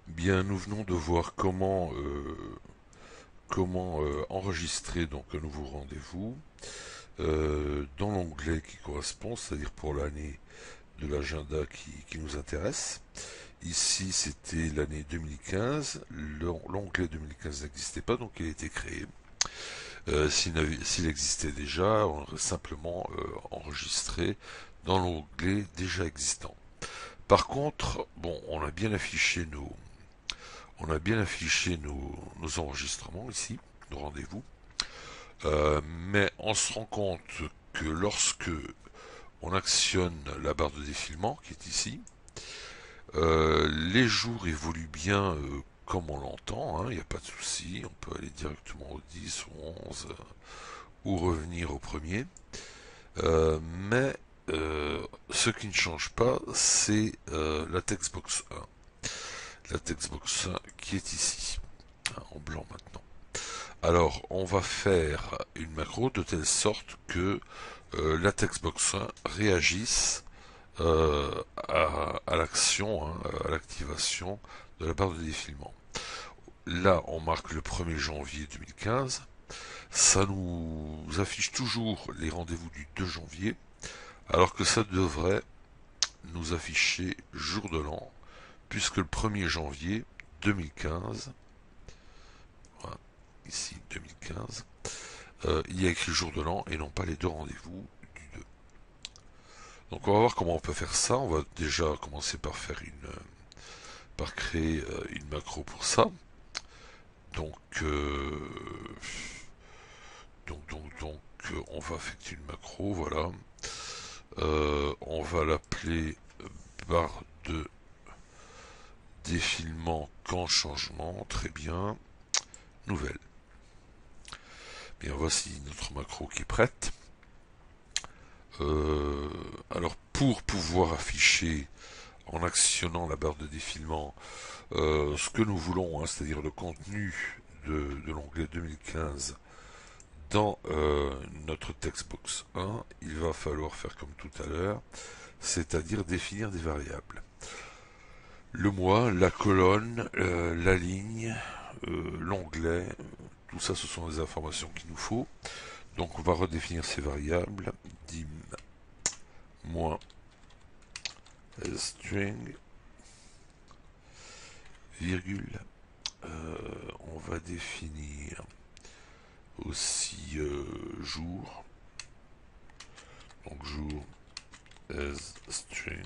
Bien, nous venons de voir comment enregistrer donc un nouveau rendez-vous dans l'onglet qui correspond, c'est-à-dire pour l'année de l'agenda qui nous intéresse. Ici, c'était l'année 2015. L'onglet 2015 n'existait pas, donc il a été créé. S'il existait déjà, on aurait simplement enregistré dans l'onglet déjà existant. Par contre, bon, on a bien affiché nos enregistrements ici, nos rendez-vous. Mais on se rend compte que lorsque on actionne la barre de défilement qui est ici, les jours évoluent bien comme on l'entend, il n'y a pas de souci, on peut aller directement au 10, au 11 ou revenir au premier. Mais ce qui ne change pas, c'est la textbox 1. La textbox 1 qui est ici, en blanc maintenant. Alors, on va faire une macro de telle sorte que la textbox 1 réagisse à l'action, à l'activation de la barre de défilement. Là, on marque le 1er janvier 2015. Ça nous affiche toujours les rendez-vous du 2 janvier, alors que ça devrait nous afficher jour de l'an, puisque le 1er janvier 2015, voilà, ici 2015, il y a écrit jour de l'an et non pas les deux rendez-vous du 2. Donc on va voir comment on peut faire ça. On va déjà commencer par créer une macro pour ça. Donc, on va effectuer une macro, voilà. On va l'appeler barre de défilement quand changement, très bien. Nouvelle. Bien, voici notre macro qui est prête. Alors, pour pouvoir afficher en actionnant la barre de défilement ce que nous voulons, c'est-à-dire le contenu de l'onglet 2015 dans notre textbox 1, il va falloir faire comme tout à l'heure, c'est-à-dire définir des variables. Le mois, la colonne, la ligne, l'onglet, tout ça ce sont des informations qu'il nous faut. Donc on va redéfinir ces variables. Dim moins string, virgule. On va définir aussi jour. Donc jour as string.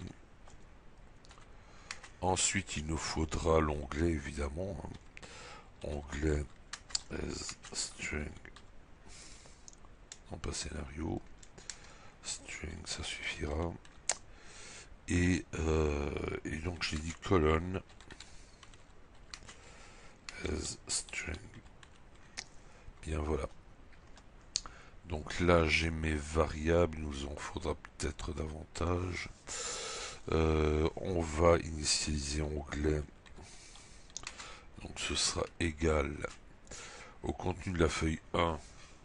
Ensuite il nous faudra l'onglet évidemment. Onglet as string. Non pas scénario. String ça suffira. Et donc j'ai dit colonne as string. Bien voilà. Donc là j'ai mes variables, il nous en faudra peut-être davantage. On va initialiser onglet. Donc ce sera égal au contenu de la feuille 1.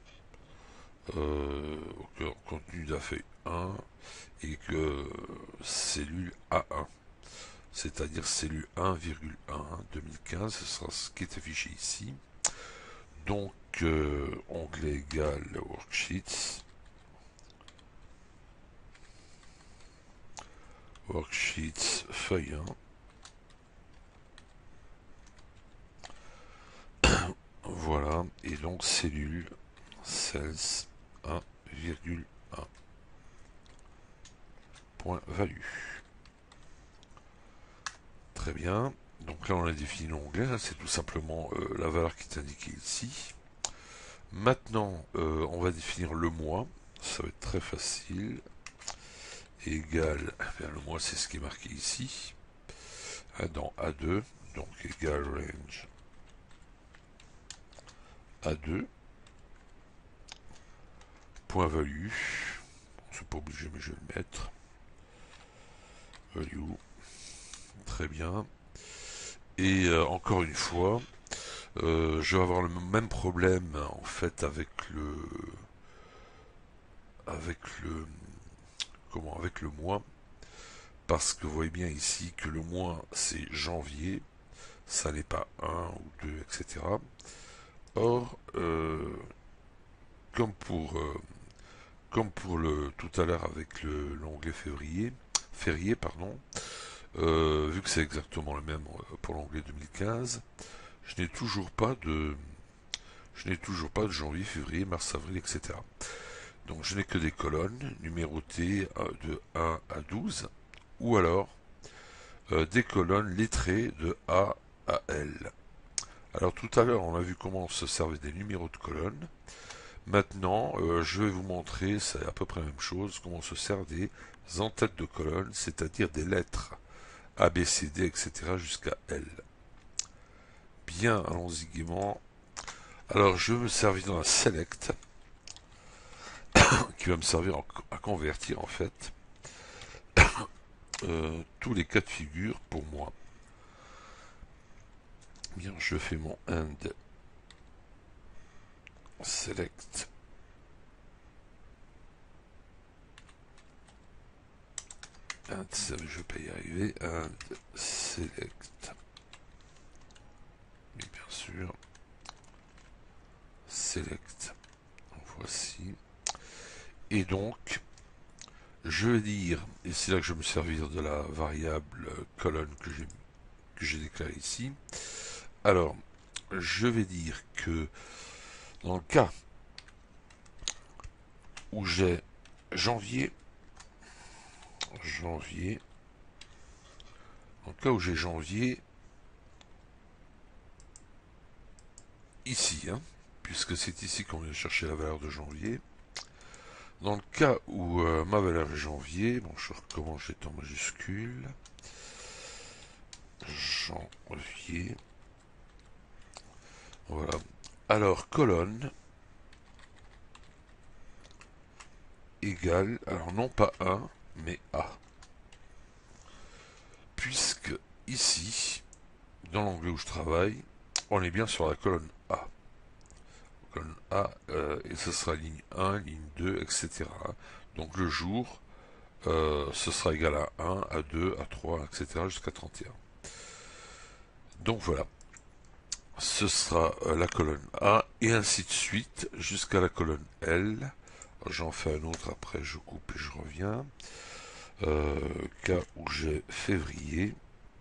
Au contenu de la feuille 1 et que cellule A1. C'est-à-dire cellule 1,1 2015, ce sera ce qui est affiché ici. Donc onglet égal worksheets. Worksheets feuille 1. Voilà, et donc cellule cells 1,1 point value. Très bien. Donc là on a défini l'onglet, c'est tout simplement la valeur qui est indiquée ici. Maintenant on va définir le mois, ça va être très facile. Égal, le mois c'est ce qui est marqué ici, dans A2, donc égal range A2, point value, c'est pas obligé mais je vais le mettre, value, très bien. Et encore une fois, je vais avoir le même problème en fait avec le avec le mois, parce que vous voyez bien ici que le mois c'est janvier, ça n'est pas 1 ou 2, etc. Or, comme pour, le tout à l'heure avec l'onglet férié, pardon, vu que c'est exactement le même pour l'onglet 2015, je n'ai toujours pas de janvier, février, mars, avril, etc. Donc je n'ai que des colonnes numérotées de 1 à 12, ou alors des colonnes lettrées de A à L. Alors tout à l'heure on a vu comment on se servait des numéros de colonnes. Maintenant je vais vous montrer, c'est à peu près la même chose, comment on se sert des en-têtes de colonnes, c'est-à-dire des lettres A, B, C, D, etc. jusqu'à L. Bien, allons-y gaiement. Alors je vais me servir d'un select qui va me servir à convertir en fait tous les cas de figure pour moi. Bien, je fais mon end select and, je vais pas y arriver, and select, mais bien sûr select, voici, et donc je vais dire, et c'est là que je vais me servir de la variable colonne que j'ai déclarée ici. Alors je vais dire que dans le cas où j'ai janvier, dans le cas où j'ai janvier ici, puisque c'est ici qu'on vient chercher la valeur de janvier. Dans le cas où ma valeur est janvier, bon, je recommence, j'étais en majuscule, janvier, voilà. Alors colonne égale, alors non pas 1, mais A. Puisque ici, dans l'onglet où je travaille, on est bien sur la colonne A. Colonne A, et ce sera ligne 1, ligne 2, etc. Donc le jour, ce sera égal à 1, à 2, à 3, etc. jusqu'à 31. Donc voilà, ce sera la colonne A, et ainsi de suite, jusqu'à la colonne L. J'en fais un autre après, je coupe et je reviens. Cas où j'ai février,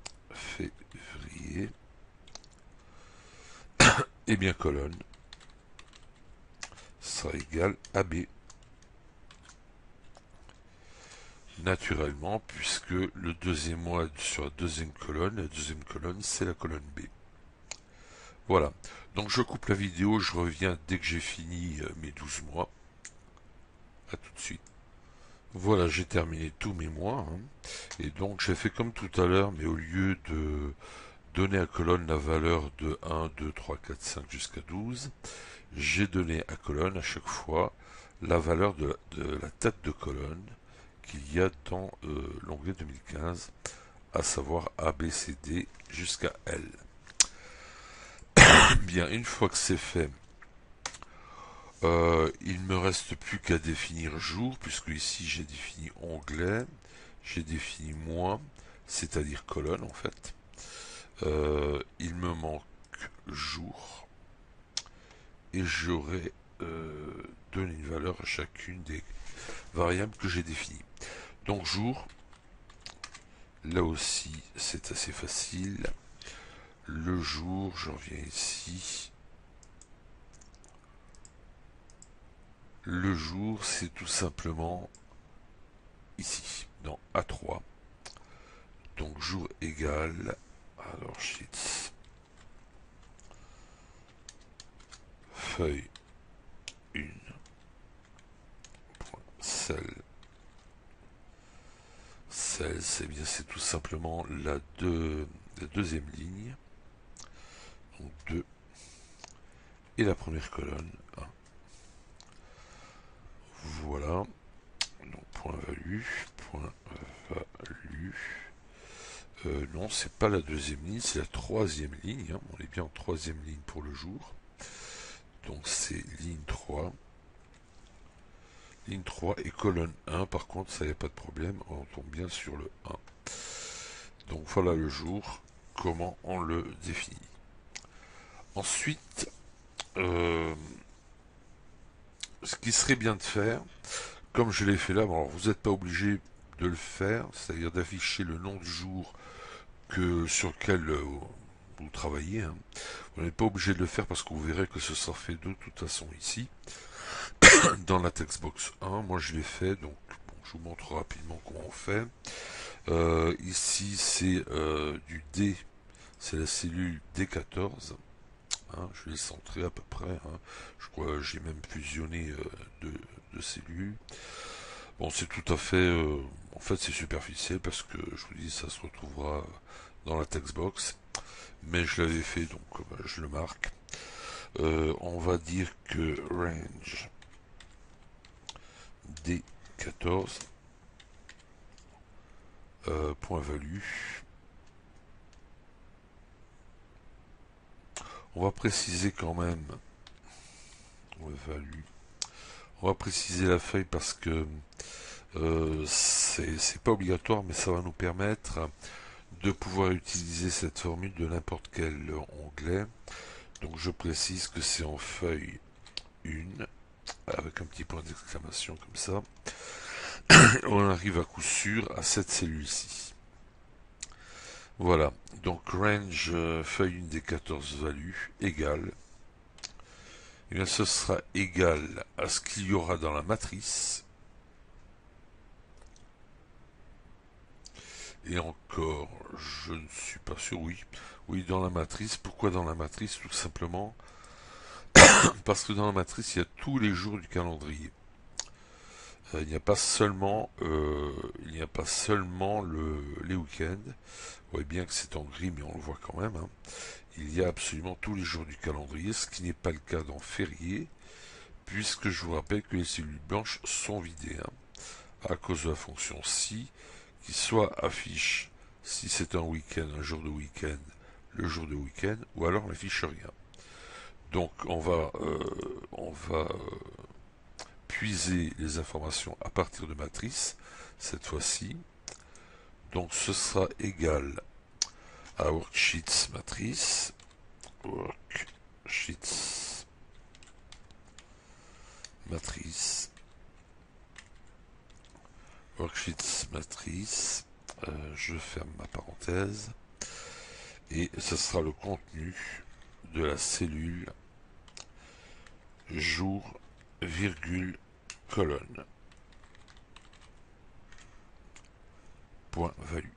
et bien colonne sera égal à B. Naturellement, puisque le deuxième mois sur la deuxième colonne c'est la colonne B. Voilà, donc je coupe la vidéo, je reviens dès que j'ai fini mes 12 mois. A tout de suite. Voilà, j'ai terminé tous mes mois, et donc j'ai fait comme tout à l'heure, mais au lieu de donner à colonne la valeur de 1, 2, 3, 4, 5 jusqu'à 12, j'ai donné à colonne à chaque fois la valeur de la tête de colonne qu'il y a dans l'onglet 2015, à savoir A, B, C, D jusqu'à L. Bien, une fois que c'est fait, il ne me reste plus qu'à définir jour, puisque ici j'ai défini onglet, j'ai défini mois, c'est-à-dire colonne en fait. Il me manque jour, et j'aurai donné une valeur à chacune des variables que j'ai définies. Donc jour, là aussi c'est assez facile. Le jour, je reviens ici. Le jour, c'est tout simplement ici, dans A3. Donc jour égale, alors sheets, feuille 1, cell, c'est bien, c'est tout simplement la deuxième ligne, donc 2, et la première colonne, 1. Voilà, donc point value, non, c'est pas la deuxième ligne, c'est la troisième ligne, on est bien en troisième ligne pour le jour, donc c'est ligne 3, ligne 3 et colonne 1, par contre ça n'y a pas de problème, on tombe bien sur le 1. Donc voilà le jour, comment on le définit. Ensuite, ce qui serait bien de faire, comme je l'ai fait là, bon, alors vous n'êtes pas obligé de le faire, c'est-à-dire d'afficher le nom du jour sur lequel vous travaillez. Hein. Vous n'êtes pas obligé de le faire parce que vous verrez que ce sera fait de toute façon ici, dans la textbox 1. Moi je l'ai fait, donc bon, je vous montre rapidement comment on fait. Ici c'est du D, c'est la cellule D14. Hein, je vais centrer à peu près. Hein. Je crois que j'ai même fusionné de cellules. Bon, c'est tout à fait. En fait, c'est superficiel parce que je vous dis, ça se retrouvera dans la textbox. Mais je l'avais fait, donc je le marque. On va dire que range D14 point value. On va préciser quand même. Value. On va préciser la feuille parce que c'est pas obligatoire, mais ça va nous permettre de pouvoir utiliser cette formule de n'importe quel onglet. Donc je précise que c'est en feuille 1 avec un petit point d'exclamation comme ça. On arrive à coup sûr à cette cellule-ci. Voilà, donc range feuille 1 des 14 values égale. Et bien ce sera égal à ce qu'il y aura dans la matrice. Et encore, je ne suis pas sûr, oui. Oui, dans la matrice. Pourquoi dans la matrice? Tout simplement parce que dans la matrice, il y a tous les jours du calendrier. Il n'y a pas seulement, les week-ends. Vous voyez bien que c'est en gris, mais on le voit quand même. Hein. Il y a absolument tous les jours du calendrier, ce qui n'est pas le cas dans férié, puisque je vous rappelle que les cellules blanches sont vidées, hein, à cause de la fonction si, qui soit affiche si c'est un week-end, un jour de week-end, le jour de week-end, ou alors n'affiche rien. Donc on va puiser les informations à partir de matrice, cette fois-ci. Donc ce sera égal à worksheets matrice, worksheets matrice, worksheets matrice, je ferme ma parenthèse, et ce sera le contenu de la cellule jour, virgule, colonne. Point value.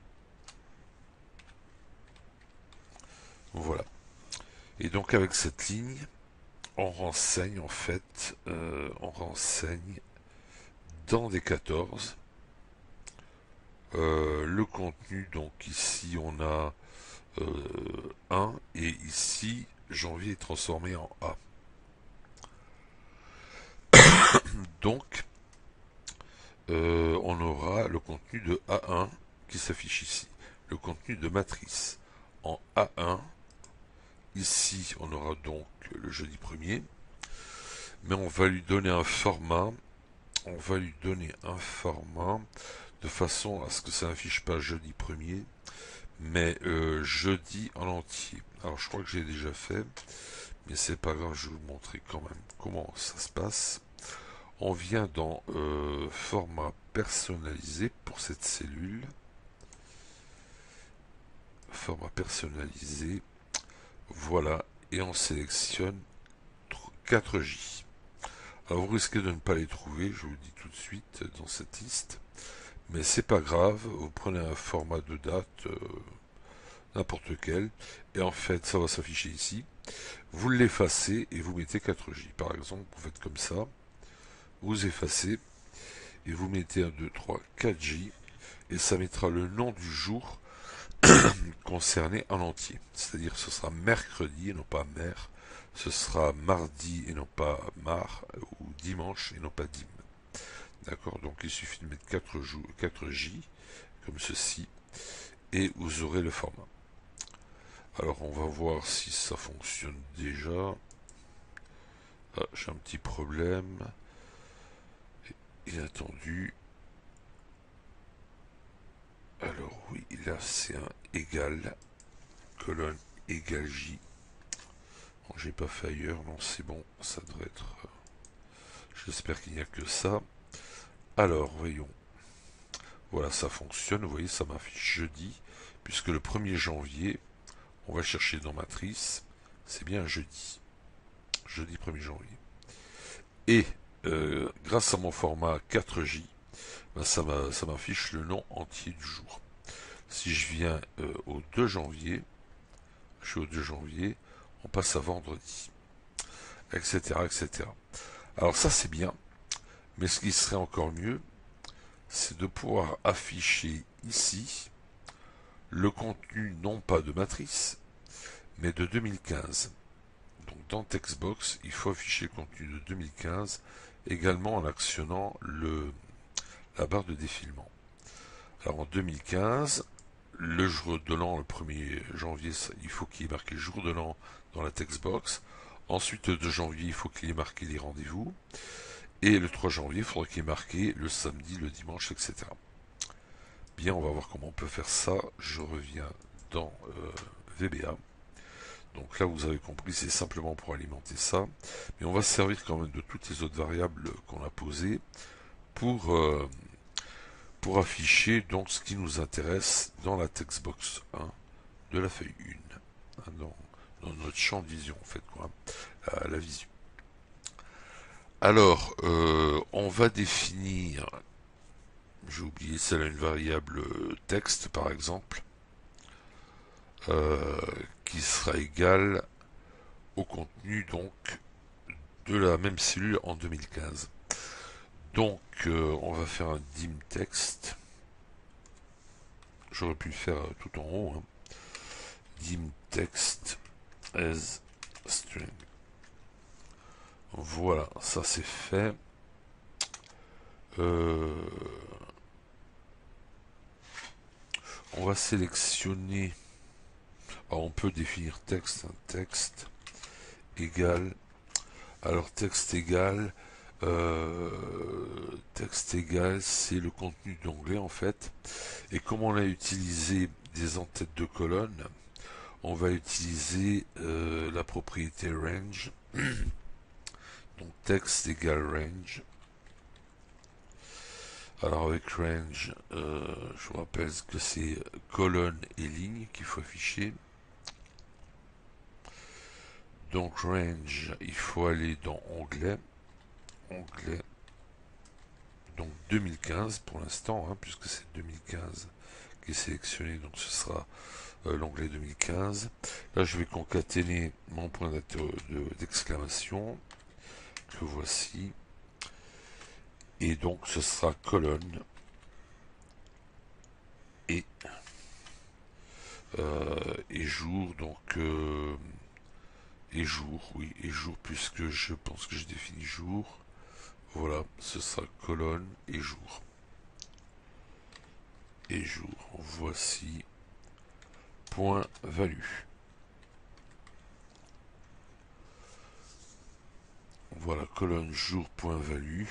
Voilà. Et donc avec cette ligne, on renseigne en fait, on renseigne dans des 14 le contenu. Donc ici on a 1 et ici janvier est transformé en A. Donc on aura le contenu de A1 qui s'affiche ici, le contenu de matrice en A1. Ici on aura donc le jeudi 1er, mais on va lui donner un format, de façon à ce que ça n'affiche pas jeudi 1er, mais jeudi en entier. Alors je crois que j'ai déjà fait, mais c'est pas grave, je vais vous montrer quand même comment ça se passe. On vient dans format personnalisé pour cette cellule. Format personnalisé. Voilà. Et on sélectionne 4J. Alors vous risquez de ne pas les trouver, je vous le dis tout de suite dans cette liste. Mais c'est pas grave, vous prenez un format de date, n'importe lequel, et en fait ça va s'afficher ici. Vous l'effacez et vous mettez 4J. Par exemple, vous faites comme ça. Vous effacez et vous mettez 1, 2, 3, 4J et ça mettra le nom du jour concerné en entier. C'est-à-dire que ce sera mercredi et non pas mer, ce sera mardi et non pas mar, ou dimanche et non pas dim. D'accord, donc il suffit de mettre 4J comme ceci et vous aurez le format. Alors on va voir si ça fonctionne déjà. Ah, j'ai un petit problème. Inattendu. Alors oui, là c'est un égal. colonne égale J. Bon, j'ai pas fait ailleurs, non c'est bon, ça devrait être... J'espère qu'il n'y a que ça. Alors, voyons. Voilà, ça fonctionne, vous voyez, ça m'affiche jeudi, puisque le 1er janvier, on va chercher dans matrice, c'est bien jeudi. Jeudi 1er janvier. Et, grâce à mon format 4J, ben ça m'affiche le nom entier du jour. Si je viens au 2 janvier, je suis au 2 janvier, on passe à vendredi, etc., etc. Alors ça c'est bien, mais ce qui serait encore mieux, c'est de pouvoir afficher ici le contenu non pas de matrice, mais de 2015. Donc dans Textbox, il faut afficher le contenu de 2015, également en actionnant la barre de défilement. Alors en 2015, le jour de l'an, le 1er janvier, il faut qu'il y ait marqué le jour de l'an dans la Textbox. Ensuite, le 2 janvier, il faut qu'il y ait marqué les rendez-vous. Et le 3 janvier, il faudra qu'il y ait marqué le samedi, le dimanche, etc. Bien, on va voir comment on peut faire ça. Je reviens dans VBA. Donc là, vous avez compris, c'est simplement pour alimenter ça. Mais on va se servir quand même de toutes les autres variables qu'on a posées pour afficher donc ce qui nous intéresse dans la textbox 1 de la feuille 1. Hein, dans notre champ de vision, en fait, quoi, la visu. Alors, on va définir, j'ai oublié celle-là, une variable texte, par exemple, qui sera égale au contenu donc de la même cellule en 2015. Donc, on va faire un dim text. J'aurais pu le faire tout en haut. Hein. Dim text as string. Voilà, ça c'est fait. On va sélectionner. Alors on peut définir texte, un texte égal. Alors texte égal, c'est le contenu d'onglet en fait. Et comme on a utilisé des entêtes de colonnes, on va utiliser la propriété range. Donc texte égale range. Alors avec range, je vous rappelle que c'est colonne et ligne qu'il faut afficher. Donc range, il faut aller dans onglet. Onglet. Donc 2015 pour l'instant, hein, puisque c'est 2015 qui est sélectionné, donc ce sera l'onglet 2015. Là je vais concaténer mon point d'exclamation que voici. Et donc ce sera colonne et jour, donc et jour, oui, et jour, puisque je pense que j'ai défini jour. Voilà, ce sera colonne et jour. Et jour, voici point value. Voilà, colonne jour point value.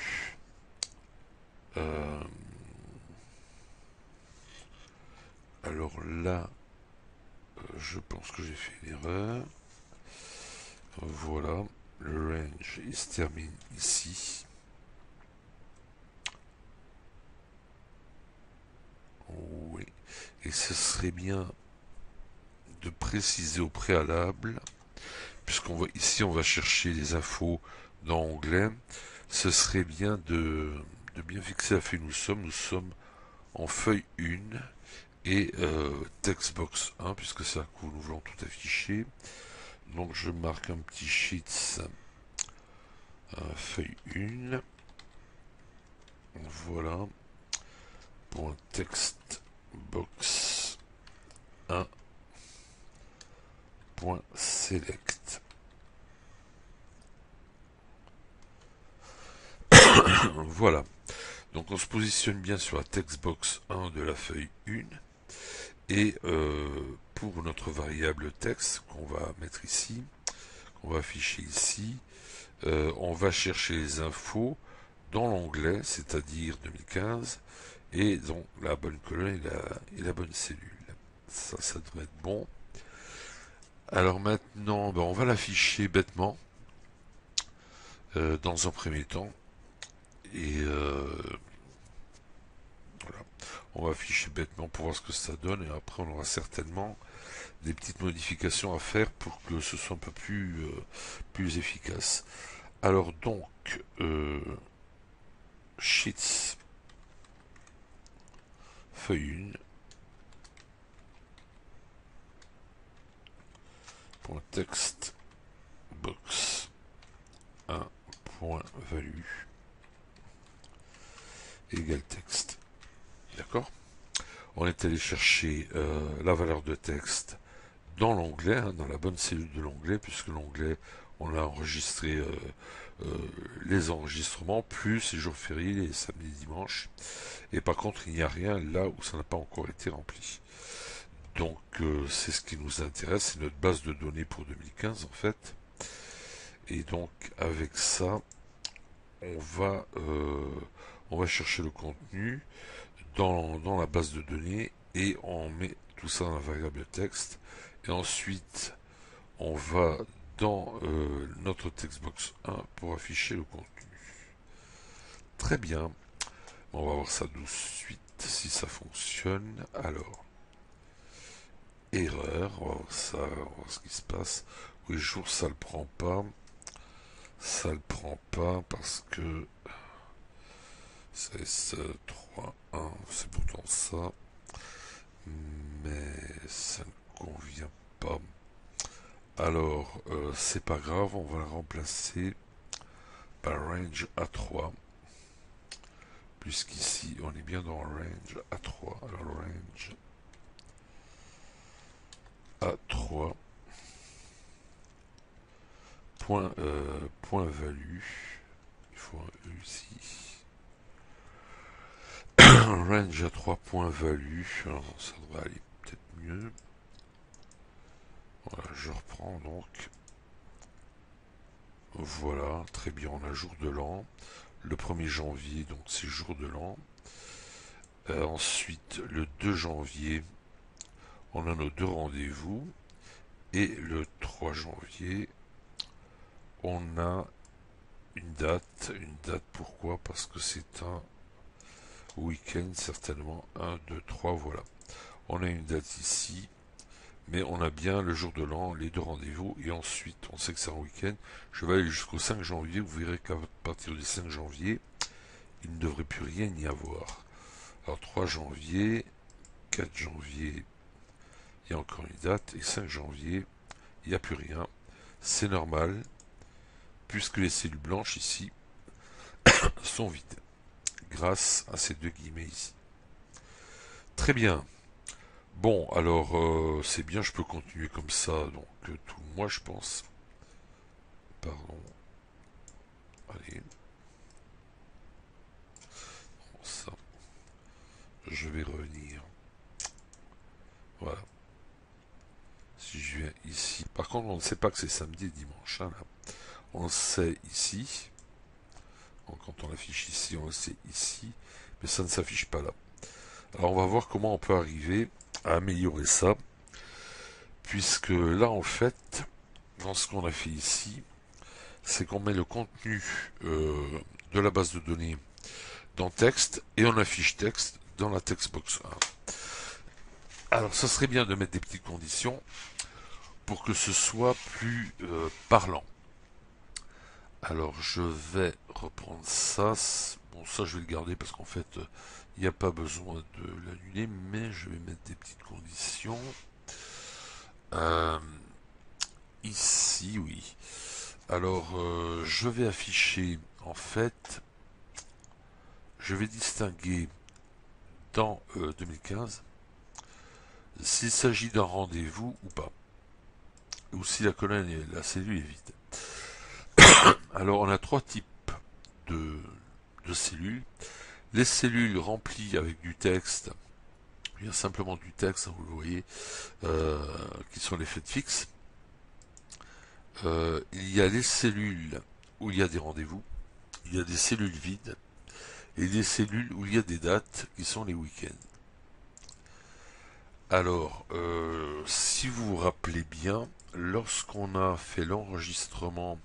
Alors là, je pense que j'ai fait une erreur. Voilà, le range il se termine ici. Oui, et ce serait bien de préciser au préalable, puisqu'on va ici on va chercher les infos dans onglet, ce serait bien de bien fixer la feuille où nous sommes. Nous sommes en feuille 1 et textbox 1, puisque c'est là que nous voulons tout afficher. Donc je marque un petit sheets feuille 1. Voilà. Point textbox 1. Point select. Voilà. Donc on se positionne bien sur la textbox 1 de la feuille 1. Et pour notre variable texte qu'on va mettre ici, qu'on va afficher ici, on va chercher les infos dans l'onglet, c'est-à-dire 2015, et donc la bonne colonne et la bonne cellule. Ça devrait être bon. Alors maintenant, ben, on va l'afficher bêtement dans un premier temps. Et voilà. On va afficher bêtement pour voir ce que ça donne. Et après, on aura certainement des petites modifications à faire pour que ce soit un peu plus efficace. Alors donc, Sheets, feuille 1, .text, box 1, point value, égale texte. D'accord? On est allé chercher la valeur de texte dans l'onglet, hein, dans la bonne cellule de l'onglet, puisque l'onglet, on a enregistré les enregistrements, plus les jours fériés, les samedis, dimanches. Et par contre, il n'y a rien là où ça n'a pas encore été rempli. Donc, c'est ce qui nous intéresse, c'est notre base de données pour 2015 en fait. Et donc, avec ça, on va chercher le contenu dans la base de données et on met tout ça dans la variable texte. Et ensuite, on va dans notre textbox 1 pour afficher le contenu. Très bien. On va voir ça tout de suite si ça fonctionne. Alors, erreur. On va voir ça, on va voir ce qui se passe. Oui, jour, ça le prend pas. Ça le prend pas parce que c'est 3.1, c'est pourtant ça. Mais ça ne convient pas. Alors, c'est pas grave, on va la remplacer par range A3. Puisqu'ici, on est bien dans range A3. Alors, range A3. Point value. Il faut un E ici. Range A3 point value. Alors, ça devrait aller peut-être mieux. Voilà, je reprends donc. Voilà, très bien, on a jour de l'an. Le 1er janvier, donc c'est jour de l'an. Ensuite, le 2 janvier, on a nos deux rendez-vous. Et le 3 janvier, on a une date. Une date, pourquoi? Parce que c'est un week-end, certainement. 1, 2, 3, voilà. On a une date ici. Mais on a bien le jour de l'an, les deux rendez-vous, et ensuite, on sait que c'est un week-end. Je vais aller jusqu'au 5 janvier, vous verrez qu'à partir du 5 janvier, il ne devrait plus rien y avoir. Alors 3 janvier, 4 janvier, il y a encore une date, et 5 janvier, il n'y a plus rien. C'est normal, puisque les cellules blanches ici sont vides, grâce à ces deux guillemets ici. Très bien. Bon, alors c'est bien, je peux continuer comme ça, donc tout le mois je pense. Pardon. Allez. Bon, ça. Je vais revenir. Voilà. Si je viens ici. Par contre, on ne sait pas que c'est samedi et dimanche. Hein, là. On le sait ici. Donc, quand on affiche ici, on le sait ici. Mais ça ne s'affiche pas là. Alors, on va voir comment on peut arriver à améliorer ça. Puisque là, en fait, dans ce qu'on a fait ici, c'est qu'on met le contenu de la base de données dans texte et on affiche texte dans la textbox 1. Alors, ça serait bien de mettre des petites conditions pour que ce soit plus parlant. Alors, je vais reprendre ça. Bon, ça, je vais le garder parce qu'en fait, il n'y a pas besoin de l'annuler, mais je vais mettre des petites conditions. Ici, oui. Alors, je vais afficher, en fait, je vais distinguer dans 2015 s'il s'agit d'un rendez-vous ou pas, ou si la colonne et la cellule est vide. Alors, on a trois types de cellules. Les cellules remplies avec du texte, bien simplement du texte, vous le voyez, qui sont les faits fixes. Il y a les cellules où il y a des rendez-vous, il y a des cellules vides, et des cellules où il y a des dates qui sont les week-ends. Alors, si vous vous rappelez bien, lorsqu'on a fait l'enregistrement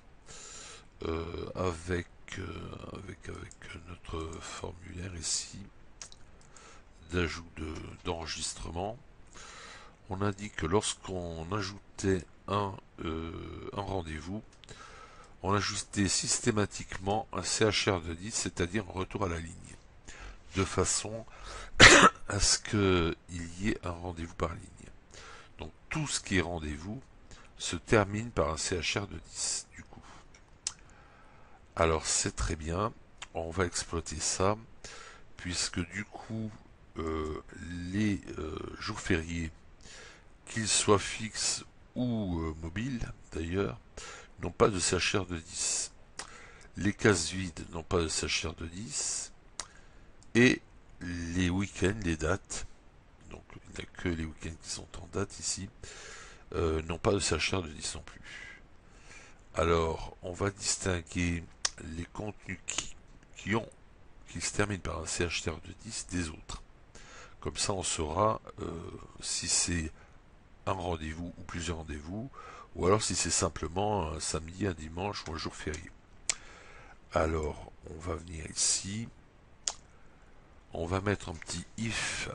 avec, avec notre formulaire ici d'ajout d'enregistrement, on a dit que lorsqu'on ajoutait un rendez-vous, on ajoutait systématiquement un CHR de 10, c'est-à-dire un retour à la ligne, de façon à ce qu'il y ait un rendez-vous par ligne. Donc tout ce qui est rendez-vous se termine par un CHR de 10 du coup. Alors c'est très bien, on va exploiter ça, puisque du coup les jours fériés, qu'ils soient fixes ou mobiles d'ailleurs, n'ont pas de CHR de 10. Les cases vides n'ont pas de CHR de 10. Et les week-ends, les dates, donc il n'y a que les week-ends qui sont en date ici, n'ont pas de CHR de 10 non plus. Alors, on va distinguer les contenus qui se terminent par un CHR de 10 des autres. Comme ça, on saura si c'est un rendez-vous ou plusieurs rendez-vous, ou alors si c'est simplement un samedi, un dimanche ou un jour férié. Alors, on va venir ici, on va mettre un petit if.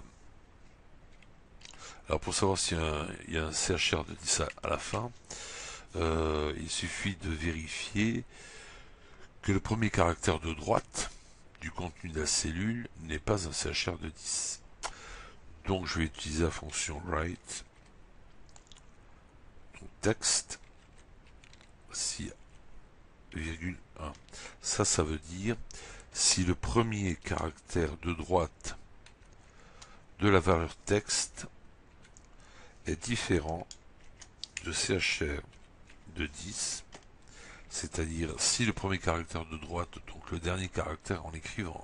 Alors, pour savoir s'il y a un CHR de 10 à la fin, il suffit de vérifier que le premier caractère de droite du contenu de la cellule n'est pas un CHR de 10. Donc je vais utiliser la fonction write, donc texte, si, virgule 1. Ça veut dire si le premier caractère de droite de la valeur texte est différent de CHR de 10, c'est-à-dire si le premier caractère de droite, donc le dernier caractère en écrivant,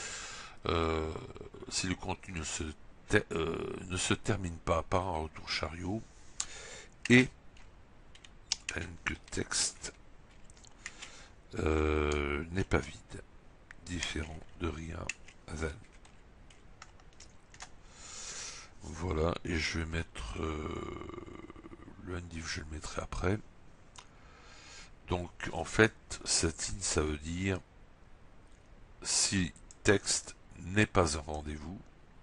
si le contenu ne se termine pas par un retour chariot, et que texte n'est pas vide, différent de rien, than. Voilà, et je vais mettre le NDIV, je le mettrai après. Donc en fait, cette in, ça veut dire si texte n'est pas un rendez-vous,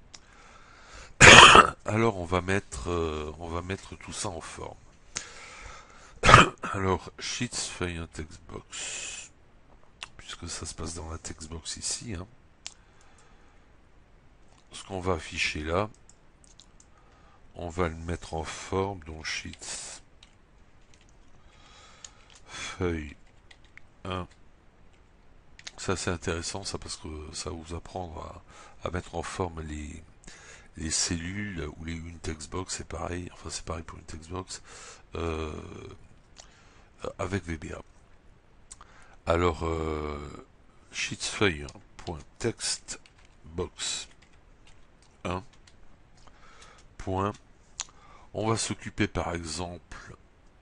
alors on va mettre tout ça en forme. Alors, sheets, feuille, un textbox, puisque ça se passe dans la textbox ici. Ce qu'on va afficher là, on va le mettre en forme, donc sheets, feuille 1. Ça c'est intéressant ça parce que ça va vous apprendre à mettre en forme les cellules ou une textbox, c'est pareil, enfin c'est pareil pour une textbox, avec VBA. Alors, sheets feuille 1.textbox 1. Point. On va s'occuper par exemple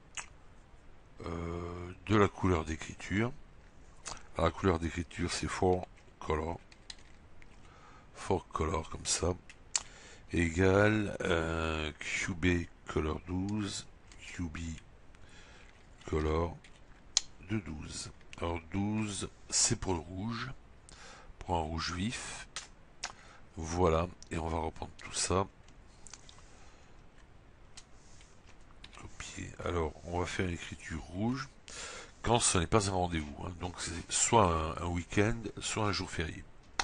de la couleur d'écriture. La couleur d'écriture c'est for color comme ça, égale QB color 12, QB color de 12. Alors 12 c'est pour le rouge, pour un rouge vif. Voilà, et on va reprendre tout ça. Copier. Alors on va faire une écriture rouge quand ce n'est pas un rendez-vous. Donc c'est soit un week-end, soit un jour férié.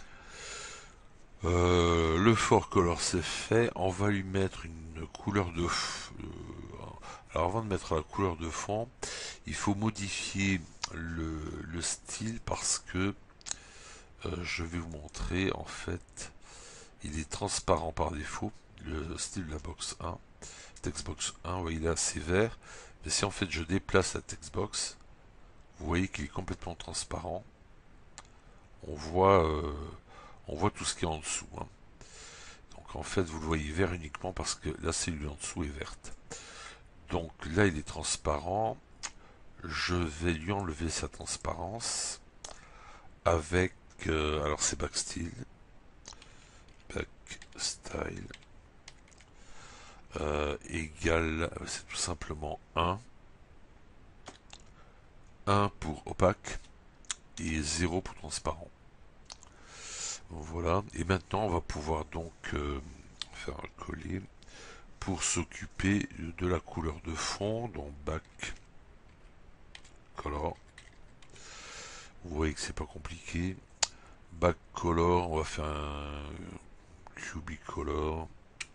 Le for color c'est fait, on va lui mettre une couleur de alors avant de mettre la couleur de fond, il faut modifier le style parce que je vais vous montrer en fait, il est transparent par défaut, le style de la box 1, textbox 1, vous voyez là c'est vert, mais si en fait je déplace la textbox, vous voyez qu'il est complètement transparent, on voit tout ce qui est en dessous. Donc en fait vous le voyez vert uniquement parce que la cellule en dessous est verte. Donc là il est transparent, je vais lui enlever sa transparence avec, alors c'est backstyle, égale, c'est tout simplement 1 pour opaque et 0 pour transparent. Voilà, et maintenant on va pouvoir donc faire un coller pour s'occuper de la couleur de fond, donc back color. Vous voyez que c'est pas compliqué. Back color, on va faire un QB color.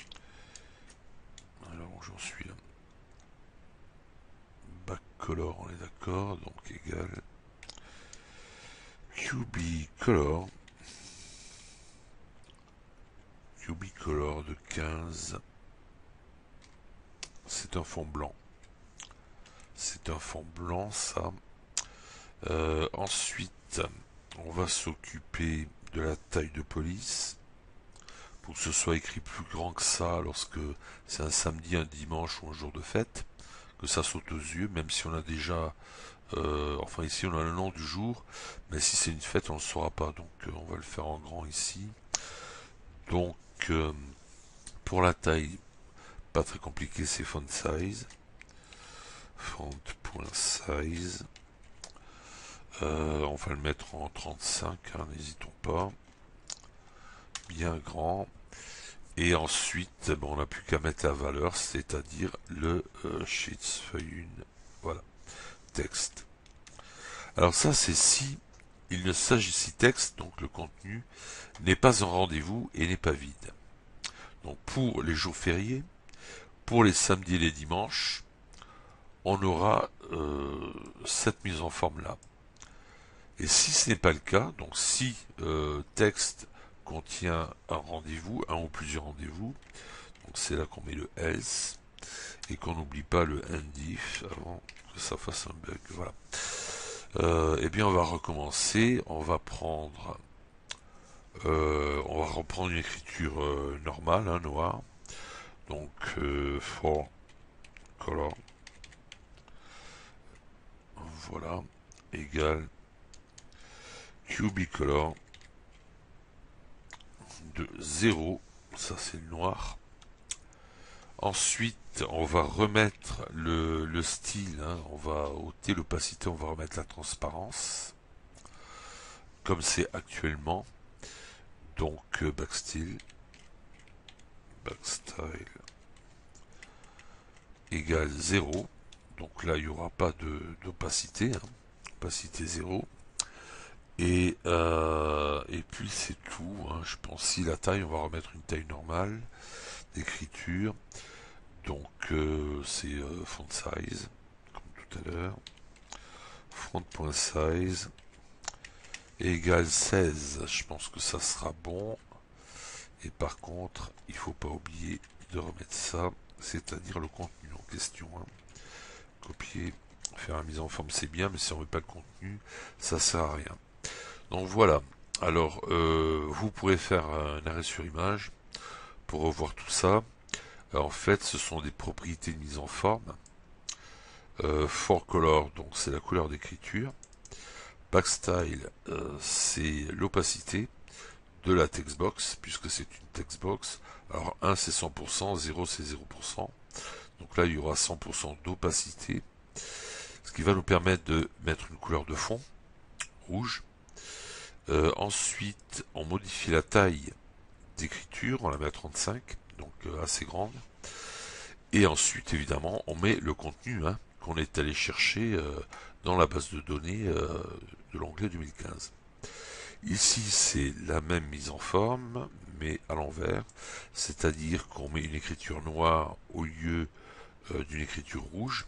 Alors j'en suis là. Back color, on est d'accord, donc égal QB color. QB color de 15. C'est un fond blanc. C'est un fond blanc, ça. Ensuite, on va s'occuper de la taille de police pour que ce soit écrit plus grand que ça lorsque c'est un samedi, un dimanche ou un jour de fête, que ça saute aux yeux, même si on a déjà, enfin ici on a le nom du jour, mais si c'est une fête on ne le saura pas, donc on va le faire en grand ici. Donc pour la taille, pas très compliqué, c'est font size, font.size. On va le mettre en 35, hein, n'hésitons pas. Bien grand. Et ensuite, bon, on n'a plus qu'à mettre la valeur, c'est-à-dire le sheets feuille 1. Voilà. Texte. Alors ça, c'est si il ne s'agit si texte, donc le contenu, n'est pas en rendez-vous et n'est pas vide. Donc pour les jours fériés, pour les samedis et les dimanches, on aura cette mise en forme là. Et si ce n'est pas le cas, donc si texte contient un rendez-vous, un ou plusieurs rendez-vous, donc c'est là qu'on met le else et qu'on n'oublie pas le endif avant que ça fasse un bug. Voilà. Eh bien, on va recommencer. On va prendre, on va reprendre une écriture normale, hein, noire. Donc for color, voilà, égale QB-color de 0, ça c'est le noir. Ensuite, on va remettre le style, hein, on va ôter l'opacité, on va remettre la transparence, comme c'est actuellement. Donc backstyle égale 0. Donc là, il n'y aura pas d'opacité, hein, opacité 0. Et puis c'est tout, hein. Je pense si la taille, on va remettre une taille normale d'écriture. Donc c'est font size, comme tout à l'heure. Font.size égale 16. Je pense que ça sera bon. Et par contre, il faut pas oublier de remettre ça, c'est-à-dire le contenu en question, hein. Copier, faire la mise en forme, c'est bien, mais si on ne met pas le contenu, ça sert à rien. Donc voilà. Alors, vous pourrez faire un arrêt sur image pour revoir tout ça. En fait, ce sont des propriétés de mise en forme. For color, donc c'est la couleur d'écriture. Backstyle, c'est l'opacité de la textbox, puisque c'est une textbox. Alors 1 c'est 100%, 0 c'est 0%. Donc là il y aura 100% d'opacité, ce qui va nous permettre de mettre une couleur de fond, rouge. Ensuite on modifie la taille d'écriture, on la met à 35, donc assez grande. Et ensuite évidemment on met le contenu, hein, qu'on est allé chercher dans la base de données de l'onglet 2015. Ici, c'est la même mise en forme, mais à l'envers, c'est-à-dire qu'on met une écriture noire au lieu d'une écriture rouge.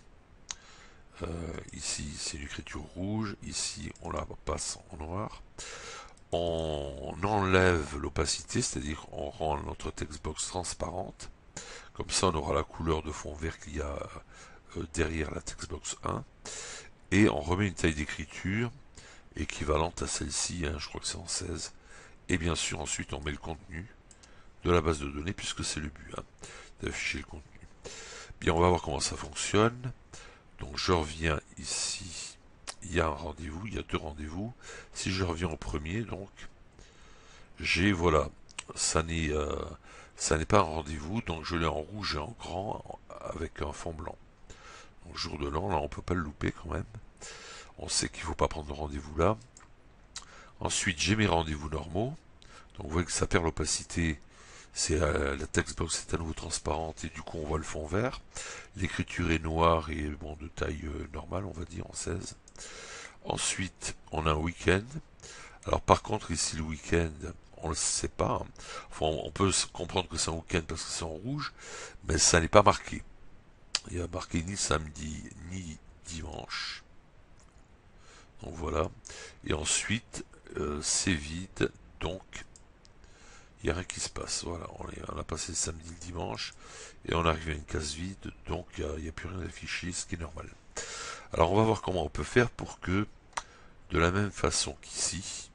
Ici, c'est une écriture rouge, ici, on la passe en noir. On enlève l'opacité, c'est-à-dire on rend notre textbox transparente. Comme ça, on aura la couleur de fond vert qu'il y a derrière la textbox 1. Et on remet une taille d'écriture équivalente à celle-ci, hein, je crois que c'est en 16. Et bien sûr, ensuite, on met le contenu de la base de données, puisque c'est le but, hein, d'afficher le contenu. Bien, on va voir comment ça fonctionne. Donc, je reviens ici. Il y a un rendez-vous, il y a deux rendez-vous. Si je reviens au premier, donc, j'ai, voilà, ça n'est ça n'est pas un rendez-vous, donc je l'ai en rouge et en grand avec un fond blanc. Donc jour de l'an, là on peut pas le louper quand même. On sait qu'il faut pas prendre de rendez-vous là. Ensuite j'ai mes rendez-vous normaux. Donc vous voyez que ça perd l'opacité. C'est la textbox est à nouveau transparente et du coup on voit le fond vert. L'écriture est noire et bon de taille normale on va dire en 16. Ensuite on a un week-end. Alors par contre ici le week-end on le sait pas. Enfin, on peut comprendre que c'est un week-end parce que c'est en rouge, mais ça n'est pas marqué. Il y a marqué ni samedi ni dimanche. Donc voilà. Et ensuite c'est vide, donc il n'y a rien qui se passe. Voilà, on a passé le samedi, le dimanche, et on arrive à une case vide, donc il n'y a plus rien d'affiché, ce qui est normal. Alors on va voir comment on peut faire pour que, de la même façon qu'ici,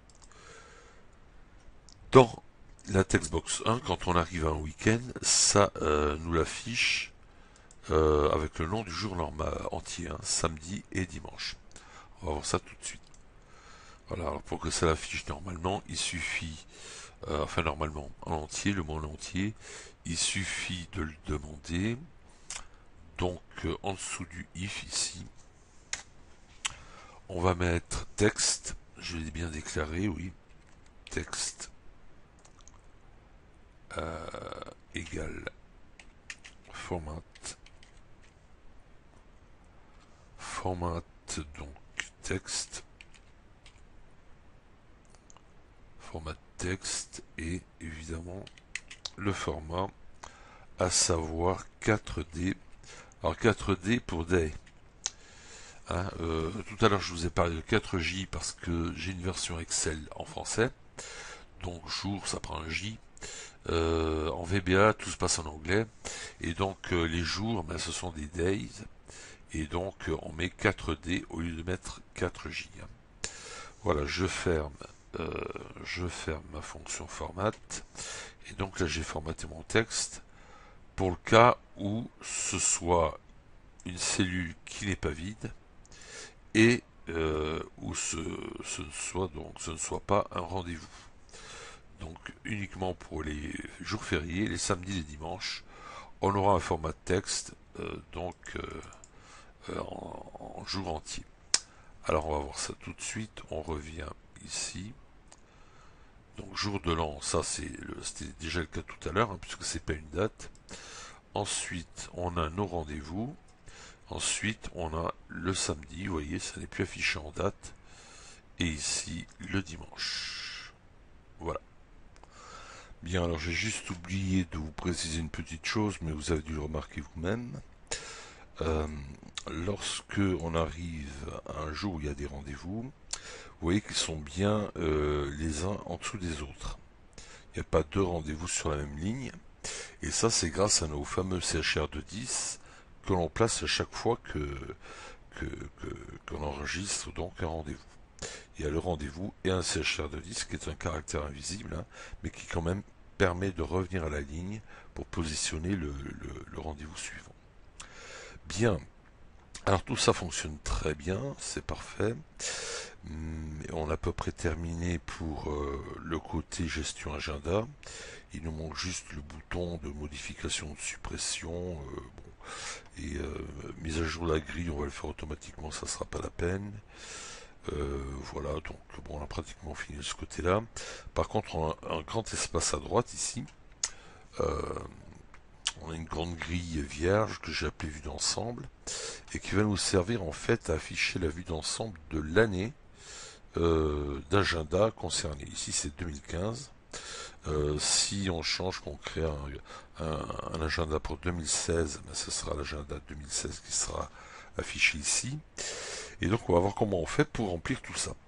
dans la textbox 1, quand on arrive à un week-end, ça nous l'affiche avec le nom du jour normal entier, hein, samedi et dimanche. On va voir ça tout de suite. Voilà, alors pour que ça l'affiche normalement, il suffit enfin normalement en entier, le mot en entier, il suffit de le demander. Donc en dessous du if ici, on va mettre texte, je l'ai bien déclaré, oui, texte égale format donc texte, format texte et évidemment le format, à savoir 4D. Alors 4D pour day. Hein, tout à l'heure je vous ai parlé de 4J parce que j'ai une version Excel en français. Donc jour ça prend un J. En VBA tout se passe en anglais. Et donc les jours ben, ce sont des days. Et donc on met 4D au lieu de mettre 4J. Hein. Voilà, je ferme ma fonction format. Et donc là j'ai formaté mon texte pour le cas où ce soit une cellule qui n'est pas vide et où ce ne soit pas un rendez-vous. Donc uniquement pour les jours fériés, les samedis et les dimanches, on aura un format de texte en jour entier. Alors on va voir ça tout de suite. On revient ici. Donc jour de l'an, ça c'était déjà le cas tout à l'heure, hein, puisque c'est pas une date. Ensuite, on a nos rendez-vous. Ensuite, on a le samedi, vous voyez, ça n'est plus affiché en date. Et ici, le dimanche. Voilà. Bien, alors j'ai juste oublié de vous préciser une petite chose, mais vous avez dû le remarquer vous-même. Euh, Lorsque on arrive à un jour où il y a des rendez-vous, vous voyez qu'ils sont bien les uns en dessous des autres. Il n'y a pas deux rendez-vous sur la même ligne. Et ça, c'est grâce à nos fameux CHR de 10 que l'on place à chaque fois qu'on enregistre donc un rendez-vous. Il y a le rendez-vous et un CHR de 10 qui est un caractère invisible, hein, mais qui quand même permet de revenir à la ligne pour positionner le rendez-vous suivant. Bien, alors tout ça fonctionne très bien, c'est parfait. On a à peu près terminé pour le côté gestion agenda. Il nous manque juste le bouton de modification de suppression. Et mise à jour de la grille, on va le faire automatiquement, ça sera pas la peine. Voilà, donc bon, on a pratiquement fini de ce côté-là. Par contre, on a un grand espace à droite ici. On a une grande grille vierge que j'ai appelée vue d'ensemble et qui va nous servir en fait à afficher la vue d'ensemble de l'année d'agenda concerné. Ici, c'est 2015. Si on change, qu'on crée un agenda pour 2016, ben, ce sera l'agenda 2016 qui sera affiché ici. Et donc on va voir comment on fait pour remplir tout ça.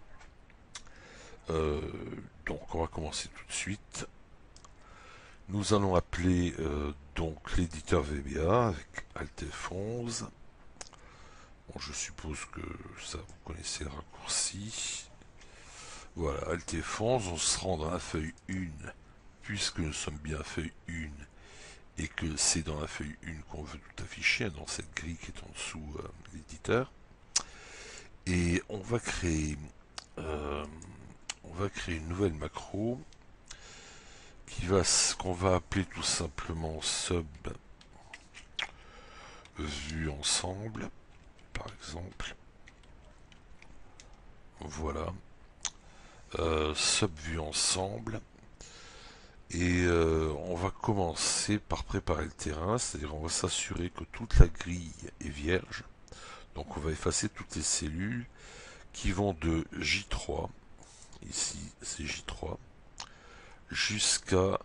Donc on va commencer tout de suite. Nous allons appeler donc l'éditeur VBA avec Alt F11. Bon, je suppose que ça vous connaissez le raccourci. Voilà, Alt F11, on se rend dans la feuille 1, puisque nous sommes bien à feuille 1 et que c'est dans la feuille 1 qu'on veut tout afficher, dans cette grille qui est en dessous l'éditeur. Et on va créer une nouvelle macro qu'on va appeler tout simplement sub vue ensemble, par exemple. Voilà. Sub vue ensemble. Et on va commencer par préparer le terrain, c'est-à-dire on va s'assurer que toute la grille est vierge. Donc on va effacer toutes les cellules qui vont de J3, ici c'est J3, jusqu'à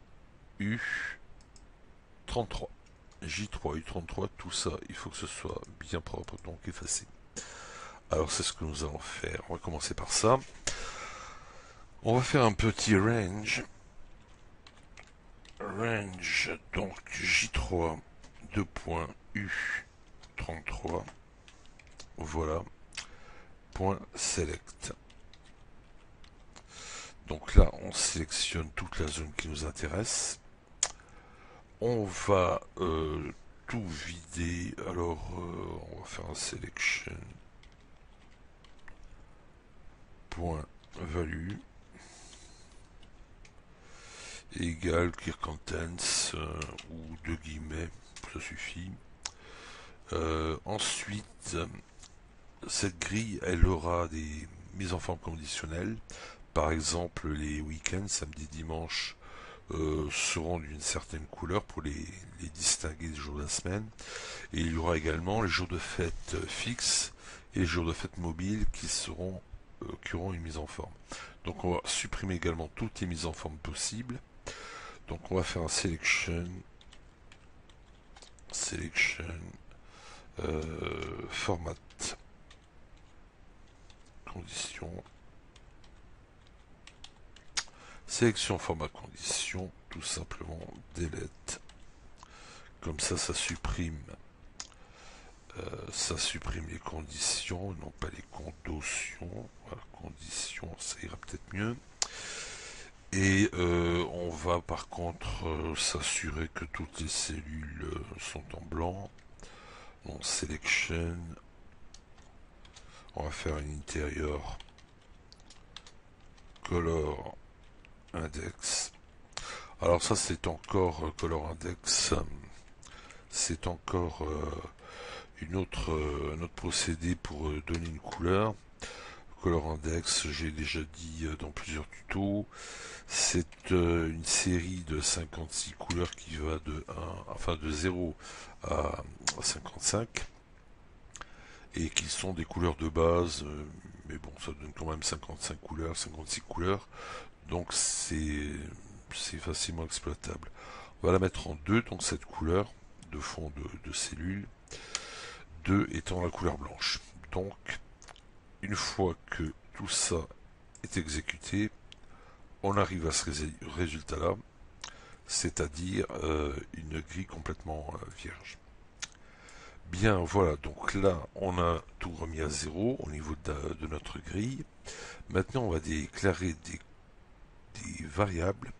U33. J3, U33, tout ça, il faut que ce soit bien propre, donc effacé. Alors c'est ce que nous allons faire. On va commencer par ça. On va faire un petit range. Range, donc J3, 2.U33. Voilà. Point select. Donc là, on sélectionne toute la zone qui nous intéresse. On va tout vider. Alors, on va faire un selection. Point value. Égal clear contents ou deux guillemets, ça suffit. Ensuite, cette grille, elle aura des mises en forme conditionnelles. Par exemple, les week-ends, samedi, dimanche, seront d'une certaine couleur pour les distinguer des jours de la semaine. Et il y aura également les jours de fête fixes et les jours de fête mobiles qui auront une mise en forme. Donc on va supprimer également toutes les mises en forme possibles. Donc on va faire un selection format condition sélection format condition, tout simplement delete. Comme ça supprime les conditions, non pas les conditions. Voilà, conditions, ça ira peut-être mieux. Et on va par contre s'assurer que toutes les cellules sont en blanc. Donc selection, on va faire une intérieur color index. Alors ça c'est encore color index, c'est encore un autre procédé pour donner une couleur. Color index, j'ai déjà dit dans plusieurs tutos, c'est une série de 56 couleurs qui va de 0 à 55 et qui sont des couleurs de base, mais bon, ça donne quand même 55 couleurs, 56 couleurs, donc c'est facilement exploitable. On va la mettre en 2, donc cette couleur de fond de cellules, 2 étant la couleur blanche. Donc une fois que tout ça est exécuté, on arrive à ce résultat-là, c'est-à-dire une grille complètement vierge. Bien, voilà, donc là, on a tout remis à zéro au niveau de notre grille. Maintenant, on va déclarer des variables,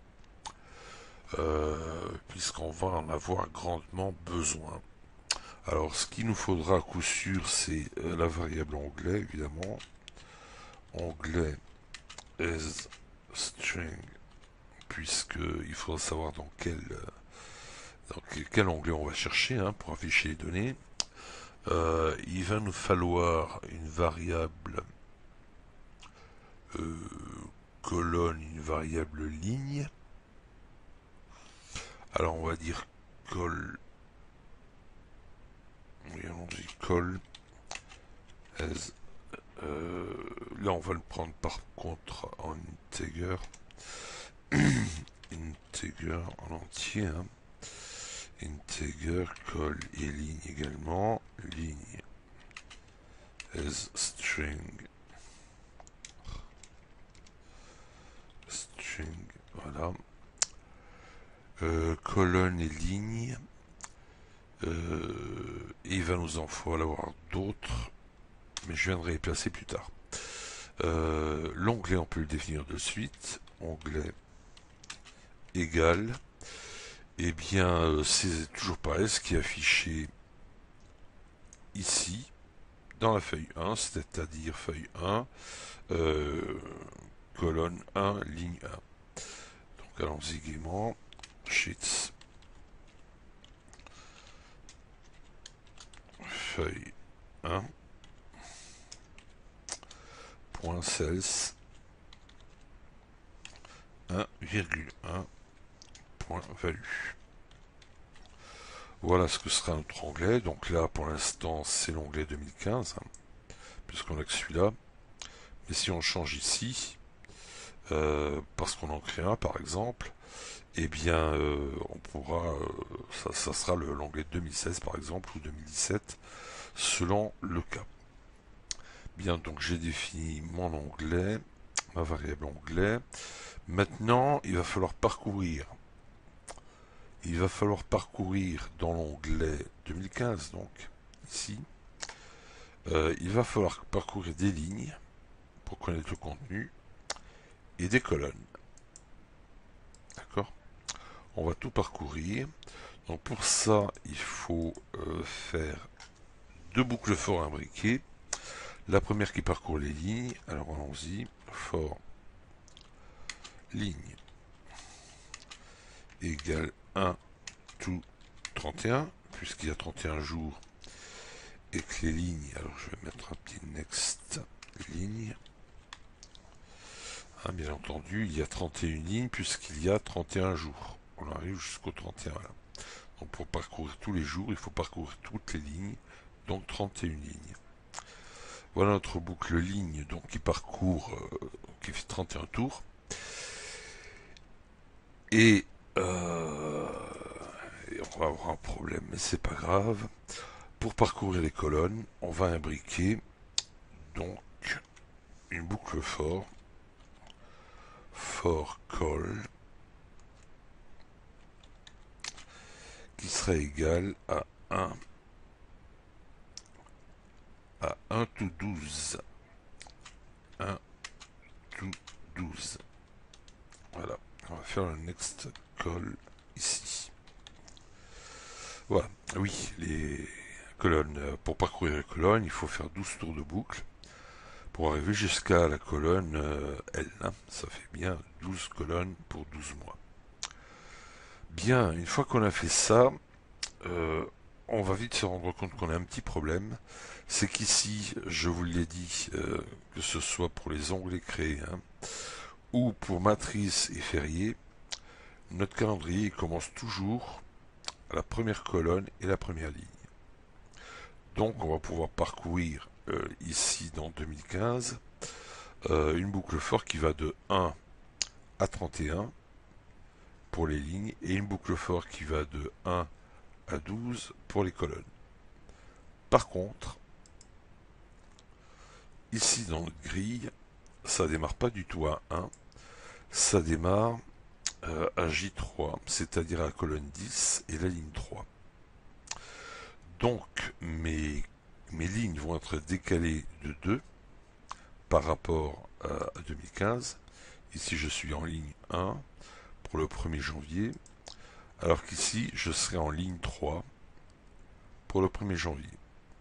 puisqu'on va en avoir grandement besoin. Alors, ce qu'il nous faudra à coup sûr, c'est la variable onglet, évidemment. Onglet as string, puisqu'il faudra savoir dans quel onglet on va chercher pour afficher les données. Il va nous falloir une variable colonne, une variable ligne. Alors on va dire call, call as, là on va le prendre par contre en integer, integer en entier, integer, call et ligne également, ligne as string, voilà, colonne et ligne, et il va nous en falloir d'autres, mais je viendrai les placer plus tard. L'onglet on peut le définir de suite, onglet égal, et bien c'est toujours pareil, ce qui est affiché ici dans la feuille 1, c'est-à-dire feuille 1, colonne 1, ligne 1. Donc allons-y gaiement. Sheets. Feuille 1. Point sales. 1,1. Point value. Voilà ce que sera notre onglet. Donc là, pour l'instant, c'est l'onglet 2015, hein, puisqu'on a que celui-là. Mais si on change ici, parce qu'on en crée un, par exemple, eh bien, on pourra, ça sera l'onglet 2016, par exemple, ou 2017, selon le cas. Bien, donc j'ai défini mon onglet, ma variable onglet. Maintenant, il va falloir parcourir. Il va falloir parcourir dans l'onglet 2015, donc ici. Il va falloir parcourir des lignes pour connaître le contenu et des colonnes. D'accord? On va tout parcourir. Donc pour ça, il faut faire deux boucles for imbriquées. La première qui parcourt les lignes. Alors allons-y. For ligne égale 1 to 31, puisqu'il y a 31 jours et que les lignes, alors je vais mettre un petit next ligne. Hein, bien entendu, il y a 31 lignes puisqu'il y a 31 jours. On arrive jusqu'au 31 là. Donc pour parcourir tous les jours, il faut parcourir toutes les lignes, donc 31 lignes. Voilà notre boucle ligne donc qui parcourt, qui fait 31 tours. Et on va avoir un problème, mais c'est pas grave. Pour parcourir les colonnes, on va imbriquer donc une boucle for call qui sera égale à 1 to 12. 1 to 12. Voilà, on va faire le next call ici. Voilà, oui, les colonnes, pour parcourir les colonnes, il faut faire 12 tours de boucle pour arriver jusqu'à la colonne L. Hein. Ça fait bien 12 colonnes pour 12 mois. Bien, une fois qu'on a fait ça, on va vite se rendre compte qu'on a un petit problème. C'est qu'ici, je vous l'ai dit, que ce soit pour les onglets créés, hein, ou pour matrice et férié, notre calendrier commence toujours à la première colonne et la première ligne. Donc on va pouvoir parcourir ici dans 2015 une boucle for qui va de 1 à 31 pour les lignes et une boucle for qui va de 1 à 12 pour les colonnes. Par contre, ici dans notre grille, ça démarre pas du tout à 1, ça démarre à J3, c'est-à-dire à la colonne 10 et la ligne 3. Donc mes lignes vont être décalées de 2 par rapport à 2015. Ici je suis en ligne 1 pour le 1er janvier, alors qu'ici je serai en ligne 3 pour le 1er janvier.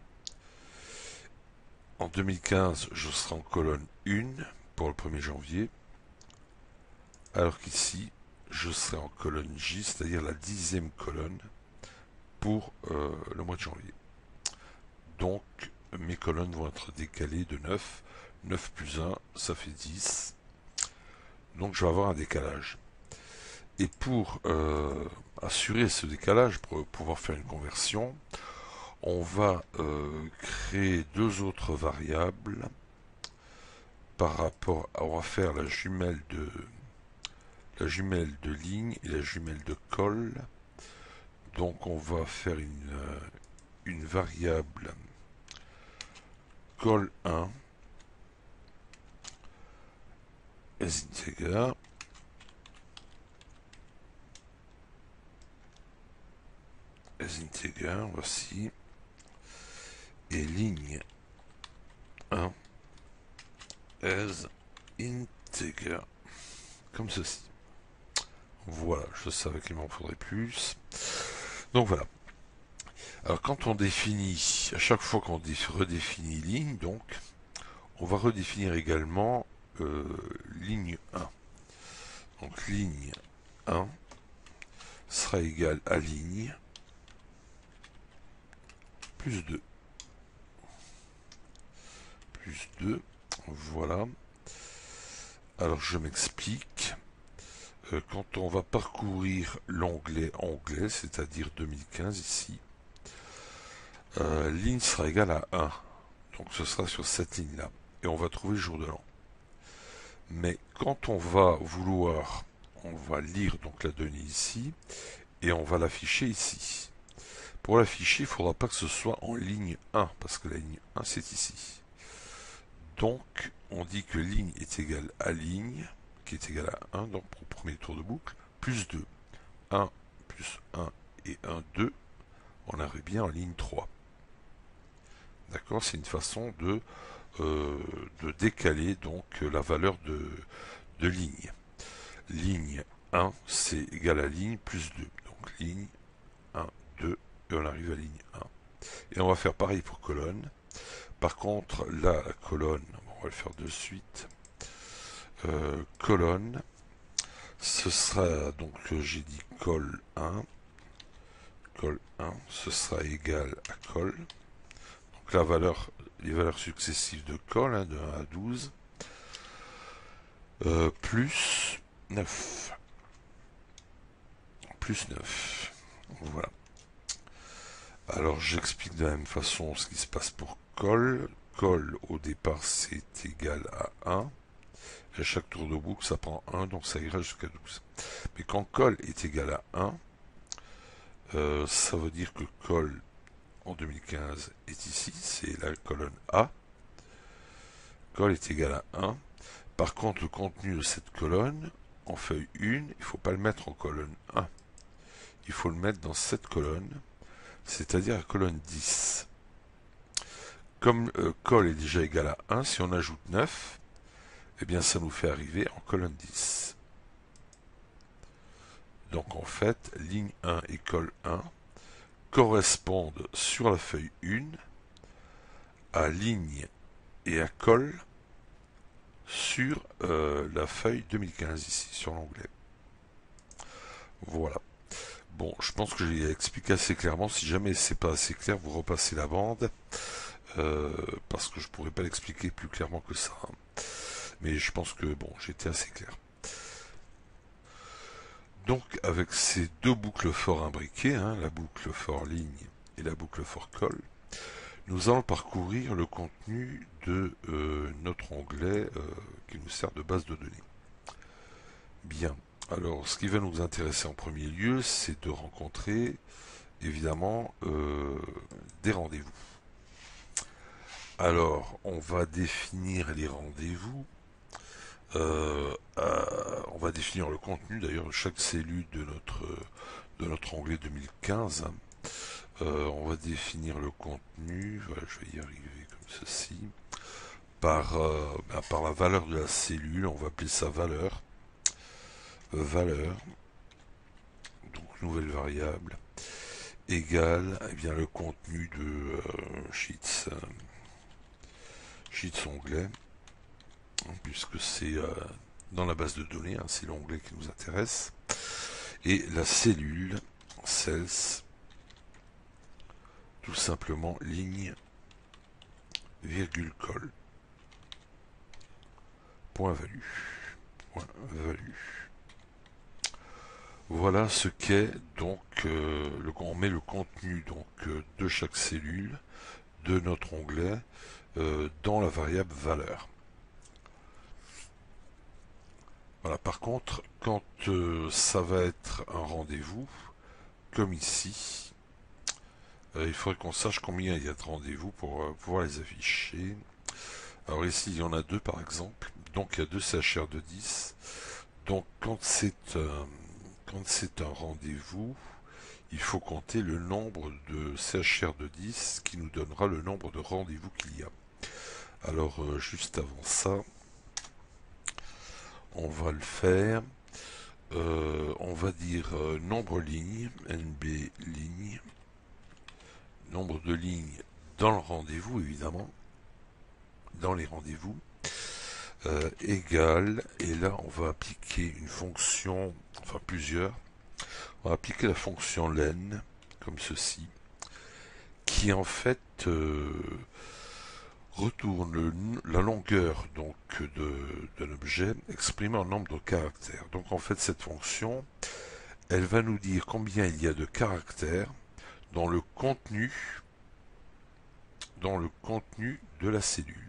En 2015 je serai en colonne 1 pour le 1er janvier, alors qu'ici je serai en colonne J, c'est-à-dire la 10e colonne pour le mois de janvier. Donc mes colonnes vont être décalées de 9. 9 plus 1, ça fait 10. Donc je vais avoir un décalage. Et pour assurer ce décalage, pour pouvoir faire une conversion, on va créer deux autres variables par rapport à, on va faire la jumelle de ligne et la jumelle de col. Donc on va faire une variable call 1 as integer voici, et ligne 1 as integer, comme ceci. Voilà, je savais qu'il m'en faudrait plus. Donc voilà. Alors quand on définit, à chaque fois qu'on redéfinit ligne, donc, on va redéfinir également ligne 1. Donc ligne 1 sera égal à ligne plus 2. Plus 2, voilà. Alors je m'explique. Quand on va parcourir l'onglet Onglet, c'est-à-dire 2015 ici, ligne sera égale à 1. Donc ce sera sur cette ligne-là. Et on va trouver le jour de l'an. Mais quand on va vouloir, on va lire donc la donnée ici, et on va l'afficher ici. Pour l'afficher, il ne faudra pas que ce soit en ligne 1, parce que la ligne 1 c'est ici. Donc on dit que ligne est égale à ligne, qui est égale à 1, donc pour le premier tour de boucle, plus 2. 1 plus 1 et 1, 2, on arrive bien en ligne 3. D'accord, c'est une façon de décaler donc la valeur de ligne. Ligne 1, c'est égal à ligne plus 2. Donc ligne 1, 2, et on arrive à ligne 1. Et on va faire pareil pour colonne. Par contre, là, la colonne, on va le faire de suite. Colonne, ce sera, donc j'ai dit col 1. Col 1, ce sera égal à col. Donc la valeur, les valeurs successives de col, de 1 à 12, plus 9. Plus 9. Voilà. Alors j'explique de la même façon ce qui se passe pour col. Col au départ c'est égal à 1. Et à chaque tour de boucle ça prend 1, donc ça ira jusqu'à 12. Mais quand col est égal à 1, ça veut dire que col en 2015 est ici, c'est la colonne A. Col est égal à 1. Par contre le contenu de cette colonne, en feuille 1, il ne faut pas le mettre en colonne 1. Il faut le mettre dans cette colonne, c'est-à-dire la colonne 10. Comme col est déjà égal à 1, si on ajoute 9, eh bien ça nous fait arriver en colonne 10. Donc en fait, ligne 1 et col 1 correspondent sur la feuille 1 à ligne et à col sur la feuille 2015 ici, sur l'onglet. Voilà. Bon, je pense que j'ai expliqué assez clairement. Si jamais c'est pas assez clair, vous repassez la bande. Parce que je pourrais pas l'expliquer plus clairement que ça. Mais je pense que bon, j'étais assez clair. Donc avec ces deux boucles for imbriquées, la boucle for ligne et la boucle for col, nous allons parcourir le contenu de notre onglet qui nous sert de base de données. Bien, alors ce qui va nous intéresser en premier lieu, c'est de rencontrer évidemment des rendez-vous. Alors, on va définir les rendez-vous. On va définir le contenu d'ailleurs de chaque cellule de notre onglet 2015. On va définir le contenu, voilà, je vais y arriver comme ceci, par la valeur de la cellule, on va appeler ça valeur. Valeur, donc nouvelle variable, égale le contenu de Sheets onglet, puisque c'est dans la base de données, c'est l'onglet qui nous intéresse, et la cellule cells, tout simplement ligne virgule col point value. Voilà ce qu'est donc on met le contenu donc de chaque cellule de notre onglet dans la variable valeur. Voilà, par contre, quand ça va être un rendez-vous, comme ici, il faudrait qu'on sache combien il y a de rendez-vous pour pouvoir les afficher. Alors ici, il y en a deux par exemple, donc il y a deux CHR de 10. Donc quand c'est un rendez-vous, il faut compter le nombre de CHR de 10 qui nous donnera le nombre de rendez-vous qu'il y a. Alors juste avant ça, on va le faire. On va dire nombre ligne, NB ligne, nombre de lignes dans le rendez-vous évidemment, dans les rendez-vous. égale, et là on va appliquer une fonction, enfin plusieurs, on va appliquer la fonction len, comme ceci, qui en fait retourne la longueur donc d'un objet exprimé en nombre de caractères. Donc en fait cette fonction, elle va nous dire combien il y a de caractères dans le contenu de la cellule.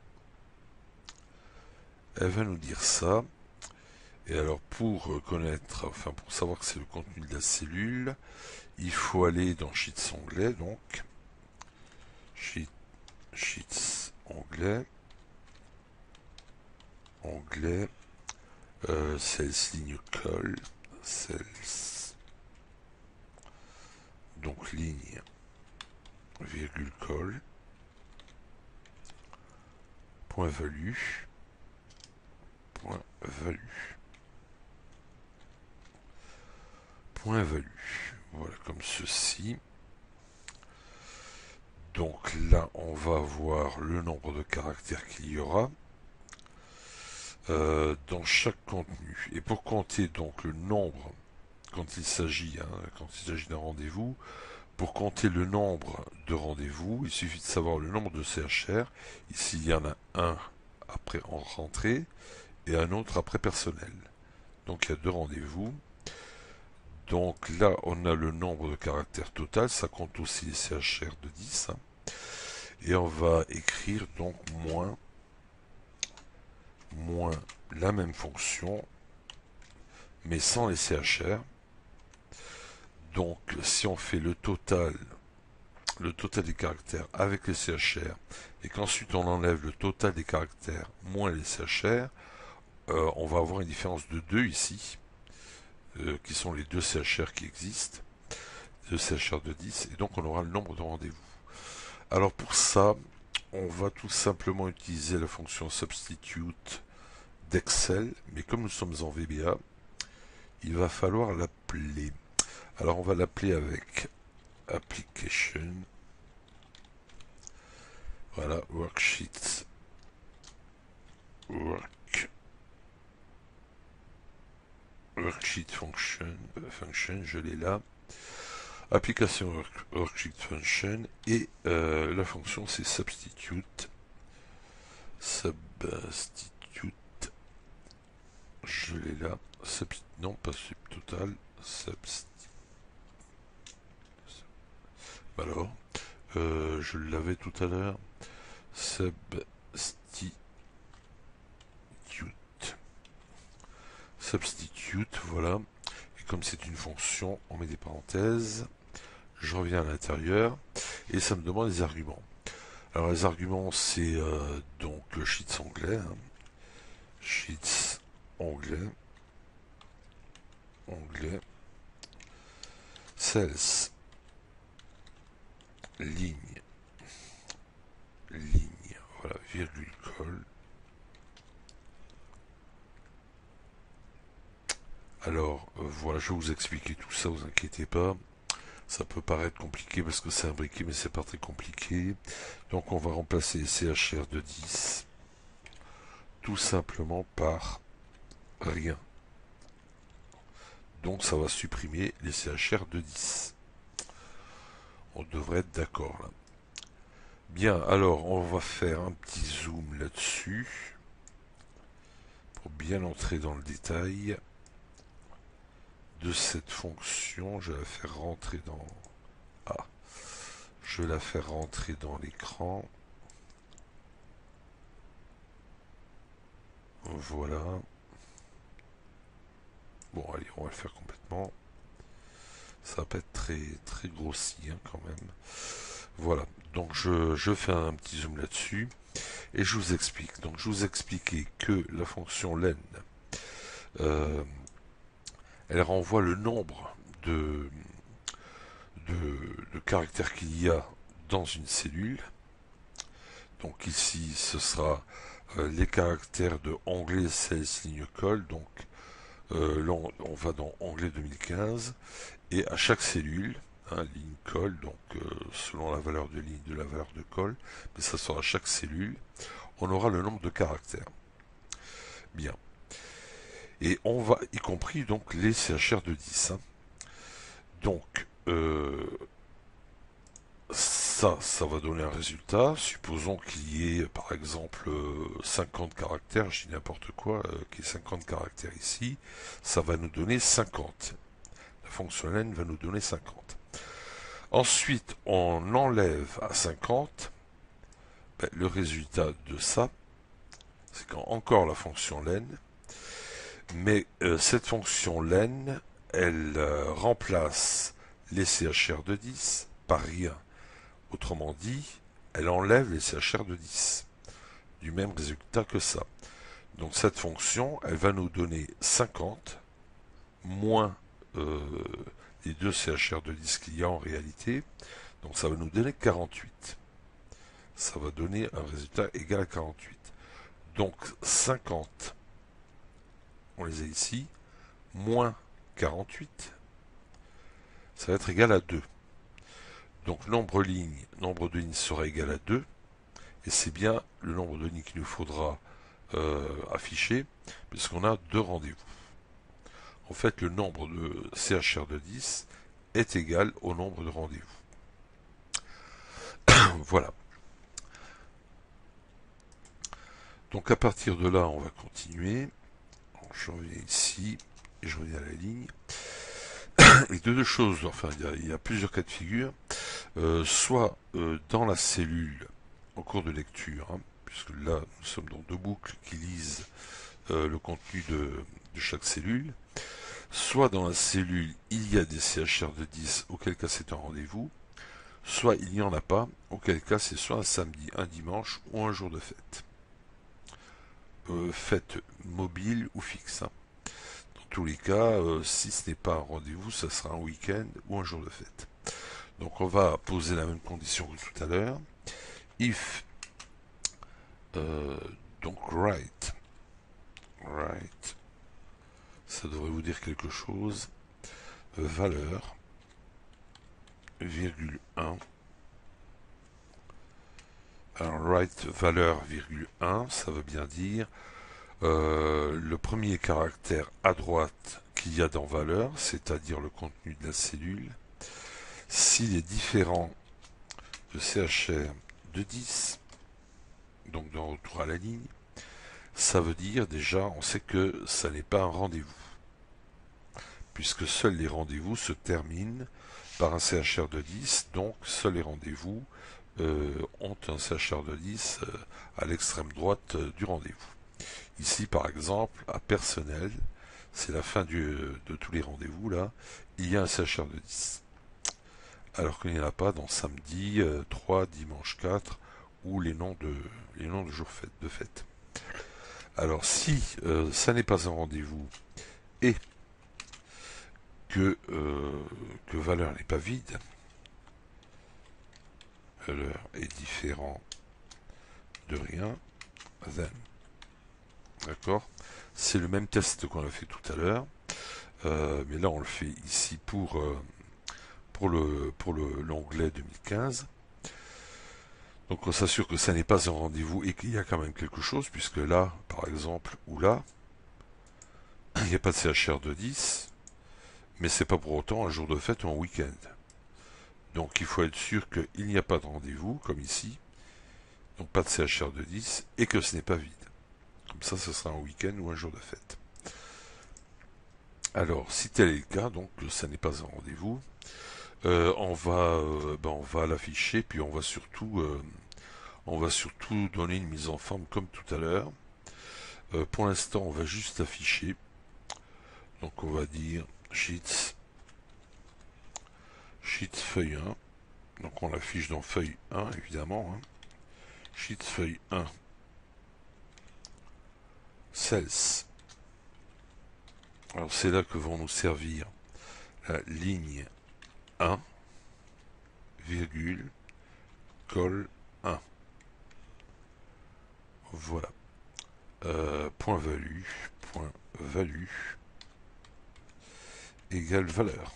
Elle va nous dire ça. Et alors pour connaître, enfin pour savoir que c'est le contenu de la cellule, il faut aller dans Sheets onglet, donc Sheets onglet, Cells ligne col, Cells, donc ligne, virgule col, point value, point value. Point value. Voilà, comme ceci. Donc là, on va voir le nombre de caractères qu'il y aura dans chaque contenu. Et pour compter donc le nombre, quand il s'agit d'un rendez-vous, pour compter le nombre de rendez-vous, il suffit de savoir le nombre de CHR. Ici, il y en a un après en rentrée et un autre après personnel. Donc il y a deux rendez-vous. Donc là, on a le nombre de caractères total, ça compte aussi les CHR de 10. Et on va écrire donc moins la même fonction, mais sans les CHR. Donc si on fait le total des caractères avec les CHR, et qu'ensuite on enlève le total des caractères moins les CHR, on va avoir une différence de 2 ici. Qui sont les deux CHR qui existent, deux CHR de 10, et donc on aura le nombre de rendez-vous. Alors pour ça, on va tout simplement utiliser la fonction substitute d'Excel, mais comme nous sommes en VBA, il va falloir l'appeler. Alors on va l'appeler avec application, voilà, worksheets, worksheet function, je l'ai là. Application worksheet function, et la fonction c'est substitute, je l'ai là, non pas subtotal, alors je l'avais tout à l'heure, substitute, voilà, et comme c'est une fonction, on met des parenthèses. Je reviens à l'intérieur et ça me demande les arguments. Alors les arguments c'est donc le Sheets onglet, Sheets onglet, Cells, ligne, voilà, virgule col. Alors voilà, je vais vous expliquer tout ça, vous inquiétez pas. Ça peut paraître compliqué parce que c'est imbriqué, mais c'est pas très compliqué. Donc on va remplacer les CHR de 10 tout simplement par rien. Donc ça va supprimer les CHR de 10. On devrait être d'accord là. Bien, alors on va faire un petit zoom là-dessus pour bien entrer dans le détail de cette fonction. Je vais la faire rentrer dans... Ah, je vais la faire rentrer dans l'écran. Voilà. Bon, allez, on va le faire complètement. Ça va pas être très, très grossi hein, quand même. Voilà, donc je fais un petit zoom là-dessus et je vous explique. Donc je vous expliquais que la fonction len, elle renvoie le nombre de caractères qu'il y a dans une cellule. Donc ici, ce sera les caractères de onglet Cells ligne col. Donc là, on va dans onglet 2015 et à chaque cellule, ligne col, donc selon la valeur de ligne de la valeur de col, mais ça sera à chaque cellule, on aura le nombre de caractères. Bien. Et on va, y compris donc les CHR de 10. Hein. Donc, ça va donner un résultat. Supposons qu'il y ait, par exemple, 50 caractères, je dis n'importe quoi, qu'il y ait 50 caractères ici. Ça va nous donner 50. La fonction len va nous donner 50. Ensuite, on enlève à 50. Ben, le résultat de ça, c'est qu'encore la fonction len, mais cette fonction len, elle remplace les CHR de 10 par rien. Autrement dit, elle enlève les CHR de 10 du même résultat que ça. Donc cette fonction, elle va nous donner 50 moins les deux CHR de 10 qu'il y a en réalité. Donc ça va nous donner 48. Ça va donner un résultat égal à 48. Donc 50, on les a ici, moins 48, ça va être égal à 2. Donc nombre de lignes sera égal à 2, et c'est bien le nombre de lignes qu'il nous faudra afficher, puisqu'on a deux rendez-vous. En fait, le nombre de CHR de 10 est égal au nombre de rendez-vous. Voilà. Donc à partir de là, on va continuer. Donc, je reviens ici, et je reviens à la ligne. Et deux choses, enfin il y a plusieurs cas de figure. Soit dans la cellule en cours de lecture, hein, puisque là nous sommes dans deux boucles qui lisent le contenu de chaque cellule, soit dans la cellule il y a des CHR de 10, auquel cas c'est un rendez-vous, soit il n'y en a pas, auquel cas c'est soit un samedi, un dimanche ou un jour de fête. Fête mobile ou fixe. Hein. Dans tous les cas, si ce n'est pas un rendez-vous, ça sera un week-end ou un jour de fête. Donc on va poser la même condition que tout à l'heure. If, donc right, ça devrait vous dire quelque chose. Valeur, virgule 1. Alors right, valeur, virgule 1, ça veut bien dire le premier caractère à droite qu'il y a dans valeur, c'est-à-dire le contenu de la cellule, s'il est différent de CHR de 10, donc dans retour à la ligne, ça veut dire déjà, on sait que ça n'est pas un rendez-vous, puisque seuls les rendez-vous se terminent par un CHR de 10, donc seuls les rendez-vous ont un CHR de 10 à l'extrême droite du rendez-vous. Ici, par exemple, à personnel, c'est la fin de tous les rendez-vous, là, il y a un CHR de 10. Alors qu'il n'y en a pas dans samedi 3, dimanche 4, ou les noms de jours de fête. Alors si ça n'est pas un rendez-vous et que valeur n'est pas vide, valeur est différent de rien, then. D'accord. C'est le même test qu'on a fait tout à l'heure, mais là on le fait ici pour l'onglet 2015. Donc on s'assure que ça n'est pas un rendez-vous et qu'il y a quand même quelque chose, puisque là, par exemple, ou là, il n'y a pas de CHR de 10, mais c'est pas pour autant un jour de fête ou un week-end. Donc il faut être sûr qu'il n'y a pas de rendez-vous, comme ici, donc pas de CHR de 10, et que ce n'est pas vide. Comme ça, ce sera un week-end ou un jour de fête. Alors, si tel est le cas, donc ça n'est pas un rendez-vous, on va l'afficher, puis on va surtout donner une mise en forme comme tout à l'heure. Pour l'instant, on va juste afficher. Donc on va dire sheets feuille 1. Donc on l'affiche dans feuille 1 évidemment. Hein. Sheets feuille 1. Cells. Alors c'est là que vont nous servir la ligne 1, virgule, col 1. Voilà. Point value égale valeur.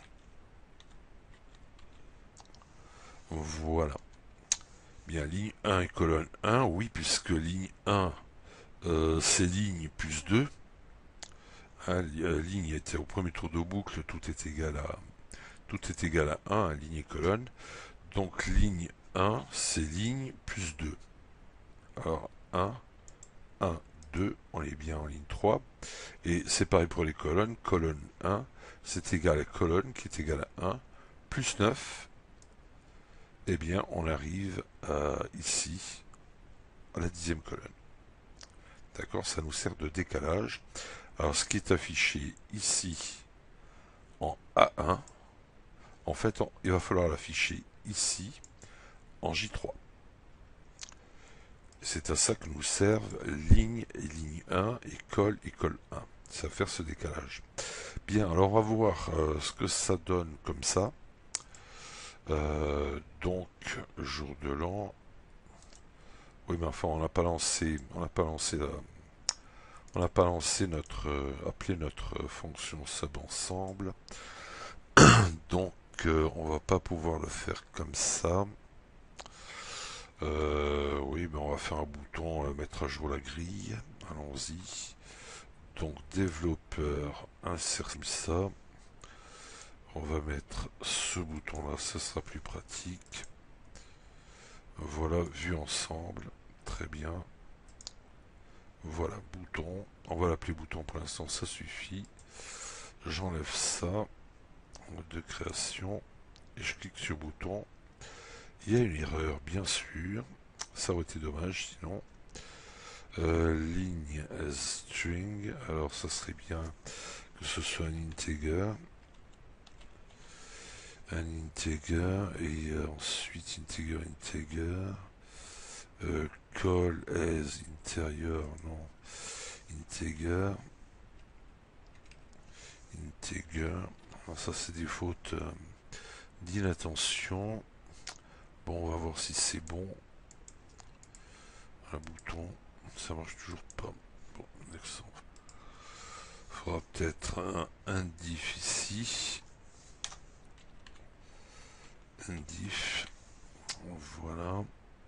Voilà. Bien, ligne 1 et colonne 1, oui, puisque ligne 1 c'est ligne plus 2. Hein, ligne était au premier tour de boucle, tout est égal à 1, ligne et colonne. Donc ligne 1, c'est ligne plus 2. Alors 1, 1, 2, on est bien en ligne 3. Et c'est pareil pour les colonnes. Colonne 1, c'est égal à colonne qui est égal à 1, plus 9. Eh bien, on arrive ici, à la 10e colonne. D'accord, ça nous sert de décalage. Alors, ce qui est affiché ici en A1, en fait, il va falloir l'afficher ici en J3. C'est à ça que nous servent ligne et ligne 1 et col 1. Ça va faire ce décalage. Bien, alors on va voir ce que ça donne comme ça. Donc, jour de l'an. Oui, mais enfin, on n'a pas lancé notre, appelé notre fonction sub ensemble. Donc, on va pas pouvoir le faire comme ça. Oui, mais on va faire un bouton mettre à jour la grille. Allons-y. Donc, développeur, insère ça. On va mettre ce bouton-là, ça sera plus pratique. Voilà, vue ensemble. Très bien. Voilà, bouton. On va l'appeler bouton pour l'instant, ça suffit. J'enlève ça. De création. Et je clique sur bouton. Il y a une erreur, bien sûr. Ça aurait été dommage, sinon. Ligne string. Alors, ça serait bien que ce soit un integer. Un integer. Et ensuite, integer. Call as intérieur, non. Integer. Alors ça, c'est des fautes d'inattention. Bon, on va voir si c'est bon. Un bouton, ça marche toujours pas. Bon, exemple. Faudra peut-être un diff ici. Un diff. Voilà.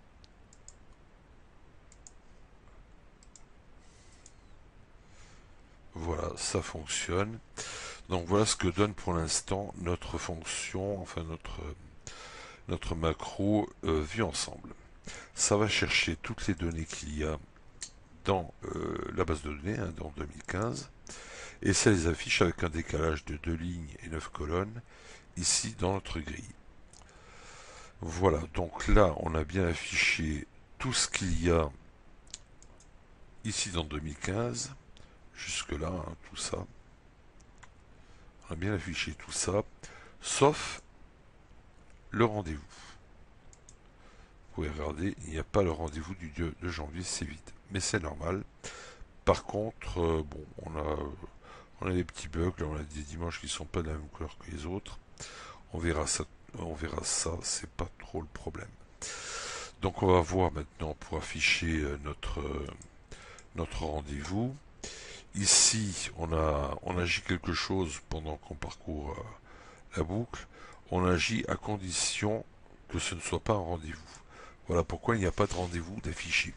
Voilà, ça fonctionne. Donc voilà ce que donne pour l'instant notre fonction, enfin notre macro vue ensemble. Ça va chercher toutes les données qu'il y a dans la base de données, hein, dans 2015, et ça les affiche avec un décalage de 2 lignes et 9 colonnes, ici dans notre grille. Voilà, donc là on a bien affiché tout ce qu'il y a ici dans 2015, jusque là, hein, tout ça. On a bien affiché tout ça, sauf le rendez-vous. Vous pouvez regarder, il n'y a pas le rendez-vous du 2 janvier, c'est vide. Mais c'est normal. Par contre, bon, on a des petits bugs, là, on a des dimanches qui ne sont pas de la même couleur que les autres. On verra ça, c'est pas trop le problème. Donc on va voir maintenant pour afficher notre rendez-vous. Ici, on agit quelque chose pendant qu'on parcourt la boucle. On agit à condition que ce ne soit pas un rendez-vous. Voilà pourquoi il n'y a pas de rendez-vous d'afficher.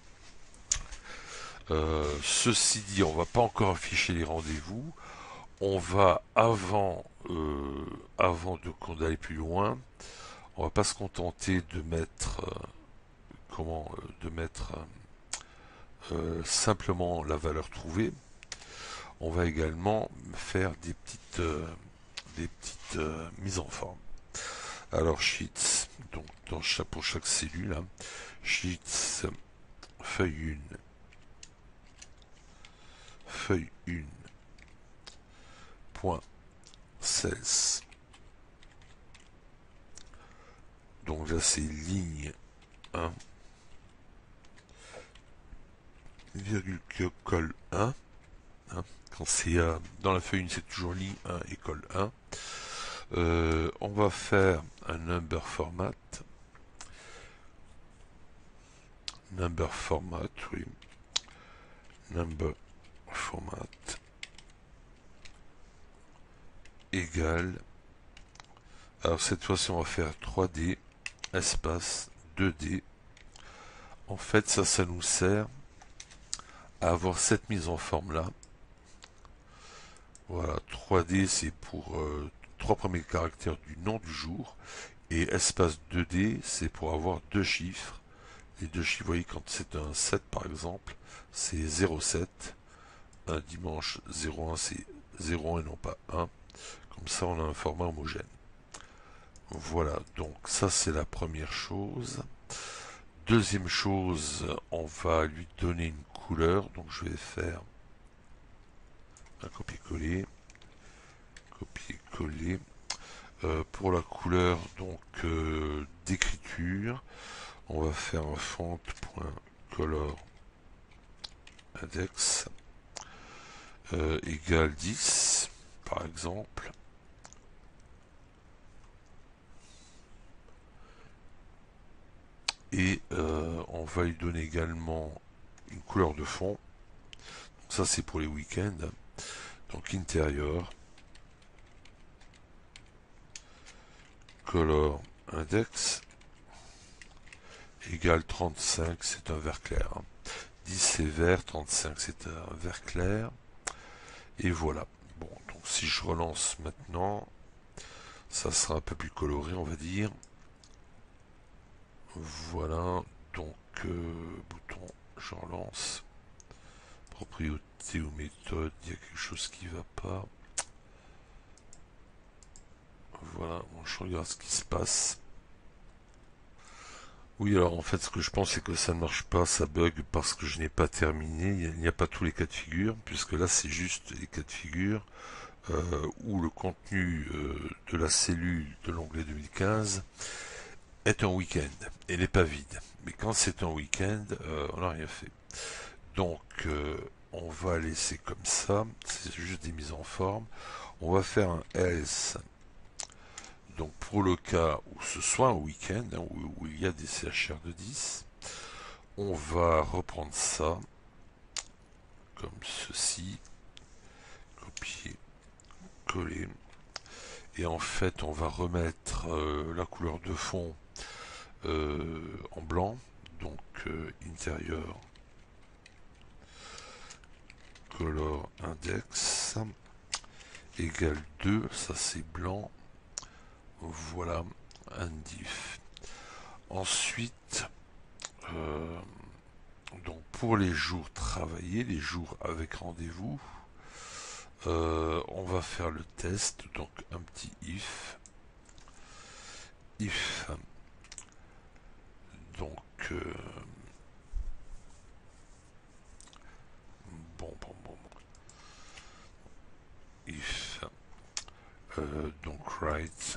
Ceci dit, on va pas encore afficher les rendez-vous. On va avant d'aller plus loin, on va pas se contenter de mettre simplement la valeur trouvée. On va également faire des petites mises en forme. Alors sheets, donc pour chaque cellule, hein, sheets feuille 1 point sales. Donc là c'est ligne 1 virgule col 1. Hein, quand c'est dans la feuille 1, c'est toujours ligne 1 et col 1. On va faire un number format. Number format, oui. Number format égale. Alors cette fois-ci, on va faire 3D espace 2D. En fait, ça nous sert à avoir cette mise en forme là. Voilà, 3D c'est pour trois premiers caractères du nom du jour, et espace 2D c'est pour avoir deux chiffres. Les deux chiffres, vous voyez, quand c'est un 7 par exemple, c'est 0,7. Un dimanche 0,1 c'est 0,1 et non pas 1. Comme ça on a un format homogène. Voilà, donc ça c'est la première chose. Deuxième chose, on va lui donner une couleur, donc je vais faire un copier-coller, copier-coller. Pour la couleur donc d'écriture, on va faire un font.color index égale 10 par exemple. Et on va lui donner également une couleur de fond. Donc ça c'est pour les week-ends. Donc intérieur, color index égale 35, c'est un vert clair. 10 c'est vert, 35 c'est un vert clair. Et voilà. Bon, donc si je relance maintenant, ça sera un peu plus coloré, on va dire. Voilà, donc bouton, je relance. Propriété ou méthode, il y a quelque chose qui va pas. Voilà, bon, je regarde ce qui se passe. Oui, alors en fait, ce que je pense, c'est que ça ne marche pas, ça bug parce que je n'ai pas terminé. Il n'y a pas tous les cas de figure, puisque là, c'est juste les cas de figure où le contenu de la cellule de l'onglet 2015 est un week-end et n'est pas vide. Mais quand c'est un week-end, on n'a rien fait. Donc, on va laisser comme ça. C'est juste des mises en forme. On va faire un else. Donc, pour le cas où ce soit un week-end, hein, où il y a des CHR de 10, on va reprendre ça comme ceci. Copier, coller. Et en fait, on va remettre la couleur de fond en blanc. Donc, intérieur, color index égale 2, ça c'est blanc. Voilà, un diff. Ensuite, donc pour les jours travaillés, les jours avec rendez-vous, on va faire le test. Donc un petit if. If. Donc bon. If. Donc write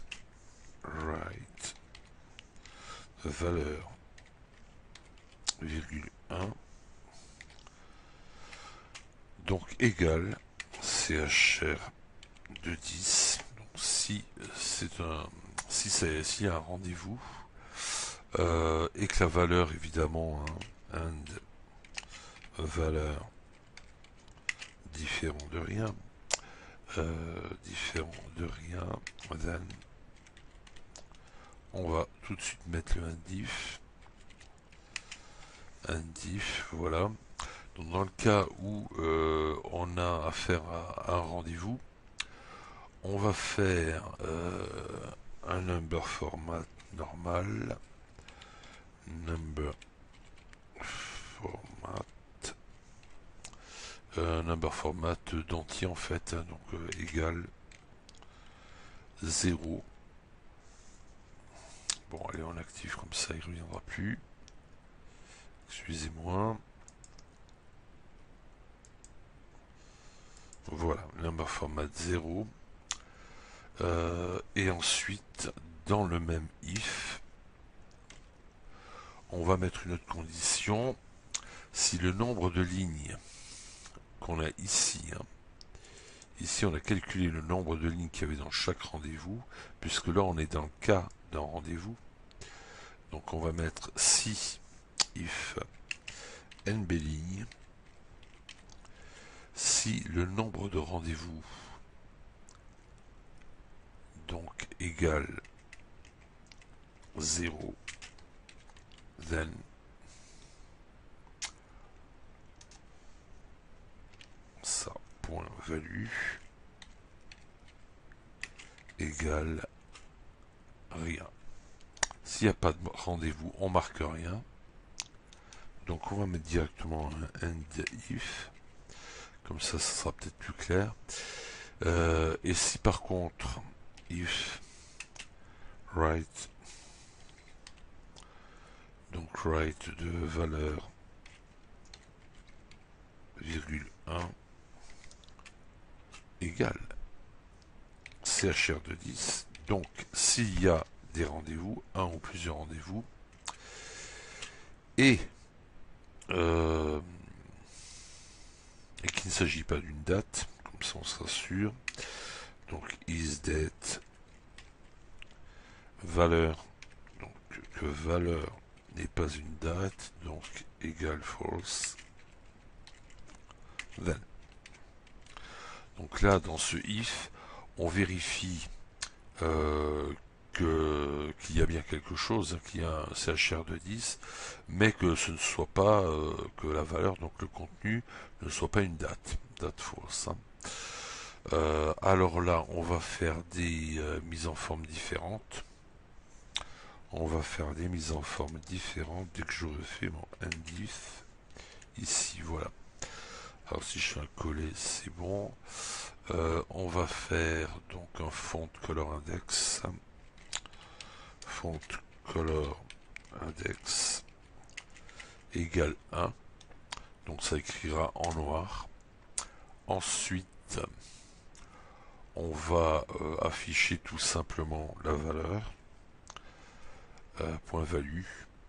valeur virgule 1 donc égal CHR de 10. Donc si c'est un s'il y a un rendez-vous et que la valeur évidemment and valeur différent de rien then on va tout de suite mettre le indif, voilà. Donc dans le cas où on a affaire à un rendez-vous, on va faire un number format normal, number format d'entier en fait, hein, donc égal 0. Bon, allez, on l'active comme ça, il ne reviendra plus. Excusez-moi. Voilà, number format 0. Et ensuite, dans le même if, on va mettre une autre condition. Si le nombre de lignes qu'on a ici, hein, ici on a calculé le nombre de lignes qu'il y avait dans chaque rendez-vous, puisque là on est dans le cas d'un rendez-vous. Donc on va mettre si if nb lignes, si le nombre de rendez-vous donc égale 0, then value égale rien. S'il n'y a pas de rendez-vous, on marque rien. Donc on va mettre directement un end if. Comme ça sera peut-être plus clair. Et si par contre, if write, donc write de valeur virgule 1 égale CHR de 10. Donc s'il y a des rendez-vous, un ou plusieurs rendez-vous, et qu'il ne s'agit pas d'une date, comme ça on sera sûr. Donc isDate valeur, donc que valeur n'est pas une date, donc égale false, then. Donc là dans ce if, on vérifie qu'il y a bien quelque chose, qu'il y a un CHR de 10, mais que ce ne soit pas, que la valeur, donc le contenu, ne soit pas une date false. Alors là, on va faire des mises en forme différentes. On va faire des mises en forme différentes dès que je refais mon endif. Ici, voilà. Alors si je fais un coller, c'est bon. On va faire donc un font color index. Font color index égale 1. Donc ça écrira en noir. Ensuite, on va afficher tout simplement la valeur. Point value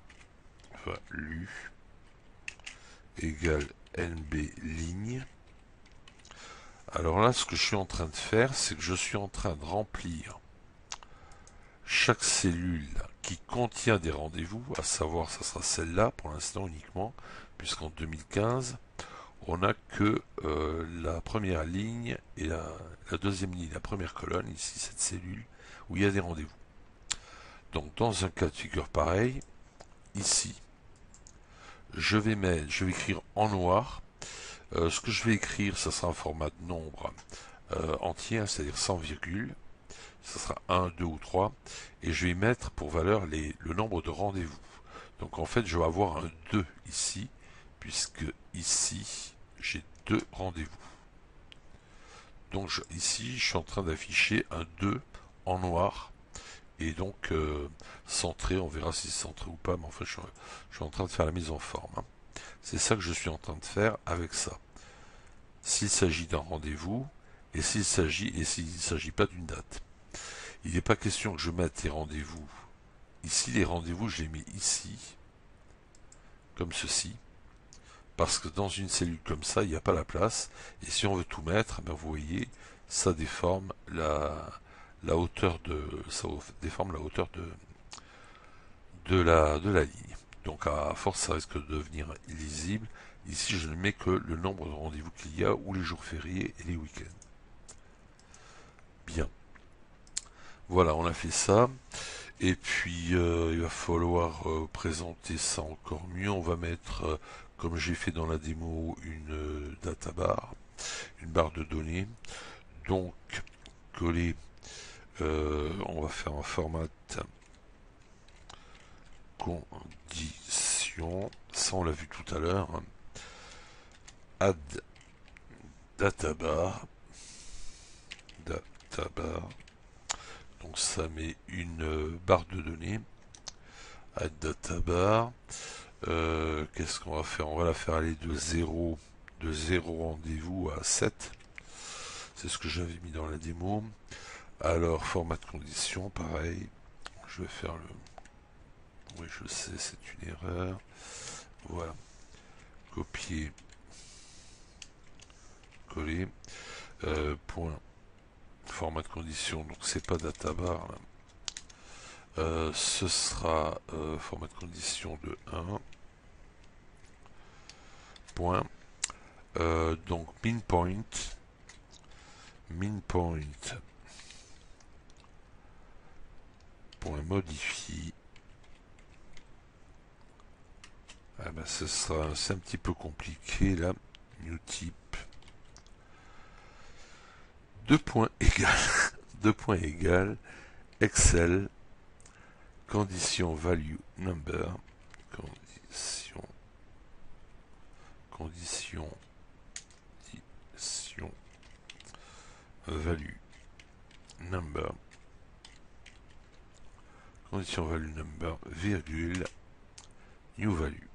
égale nb ligne. Alors là, ce que je suis en train de faire, c'est que je suis en train de remplir chaque cellule qui contient des rendez-vous, à savoir, ça sera celle-là pour l'instant uniquement, puisqu'en 2015, on n'a que la première ligne et la deuxième ligne, la première colonne, ici, cette cellule, où il y a des rendez-vous. Donc, dans un cas de figure pareil, ici, je vais écrire en noir. Ce que je vais écrire, ça sera un format de nombre entier, c'est-à-dire sans virgule. Ça sera 1, 2 ou 3. Et je vais mettre pour valeur le nombre de rendez-vous. Donc en fait, je vais avoir un 2 ici, puisque ici, j'ai 2 rendez-vous. Donc ici, je suis en train d'afficher un 2 en noir. Et donc centré, on verra si c'est centré ou pas, mais en fait, je suis en train de faire la mise en forme. Hein. C'est ça que je suis en train de faire avec ça. S'il s'agit d'un rendez-vous, et s'il ne s'agit pas d'une date. Il n'est pas question que je mette les rendez-vous. Ici, les rendez-vous, je les mets ici, comme ceci, parce que dans une cellule comme ça, il n'y a pas la place. Et si on veut tout mettre, ben vous voyez, ça déforme la hauteur de la ligne. Donc à force, ça risque de devenir illisible. Ici, je ne mets que le nombre de rendez-vous qu'il y a, ou les jours fériés et les week-ends. Bien. Voilà, on a fait ça. Et puis, il va falloir présenter ça encore mieux. On va mettre, comme j'ai fait dans la démo, une databar, une barre de données. Donc, coller, on va faire un format condition. Ça, on l'a vu tout à l'heure. Hein. Add databar. Donc ça met une barre de données. Add databar. Qu'est-ce qu'on va faire? On va la faire aller de 0 rendez-vous à 7. C'est ce que j'avais mis dans la démo. Alors, format de condition, pareil. Je vais faire le... Oui, je sais, c'est une erreur. Voilà. Copier. Coller. Point. Format de condition, donc c'est pas databar. Ce sera format de condition de 1. Point. Donc min point point modifie. Ah ben c'est un petit peu compliqué là. New type. Deux points égales, deux points égales, Excel, condition value number, condition value number, condition value number, virgule, new value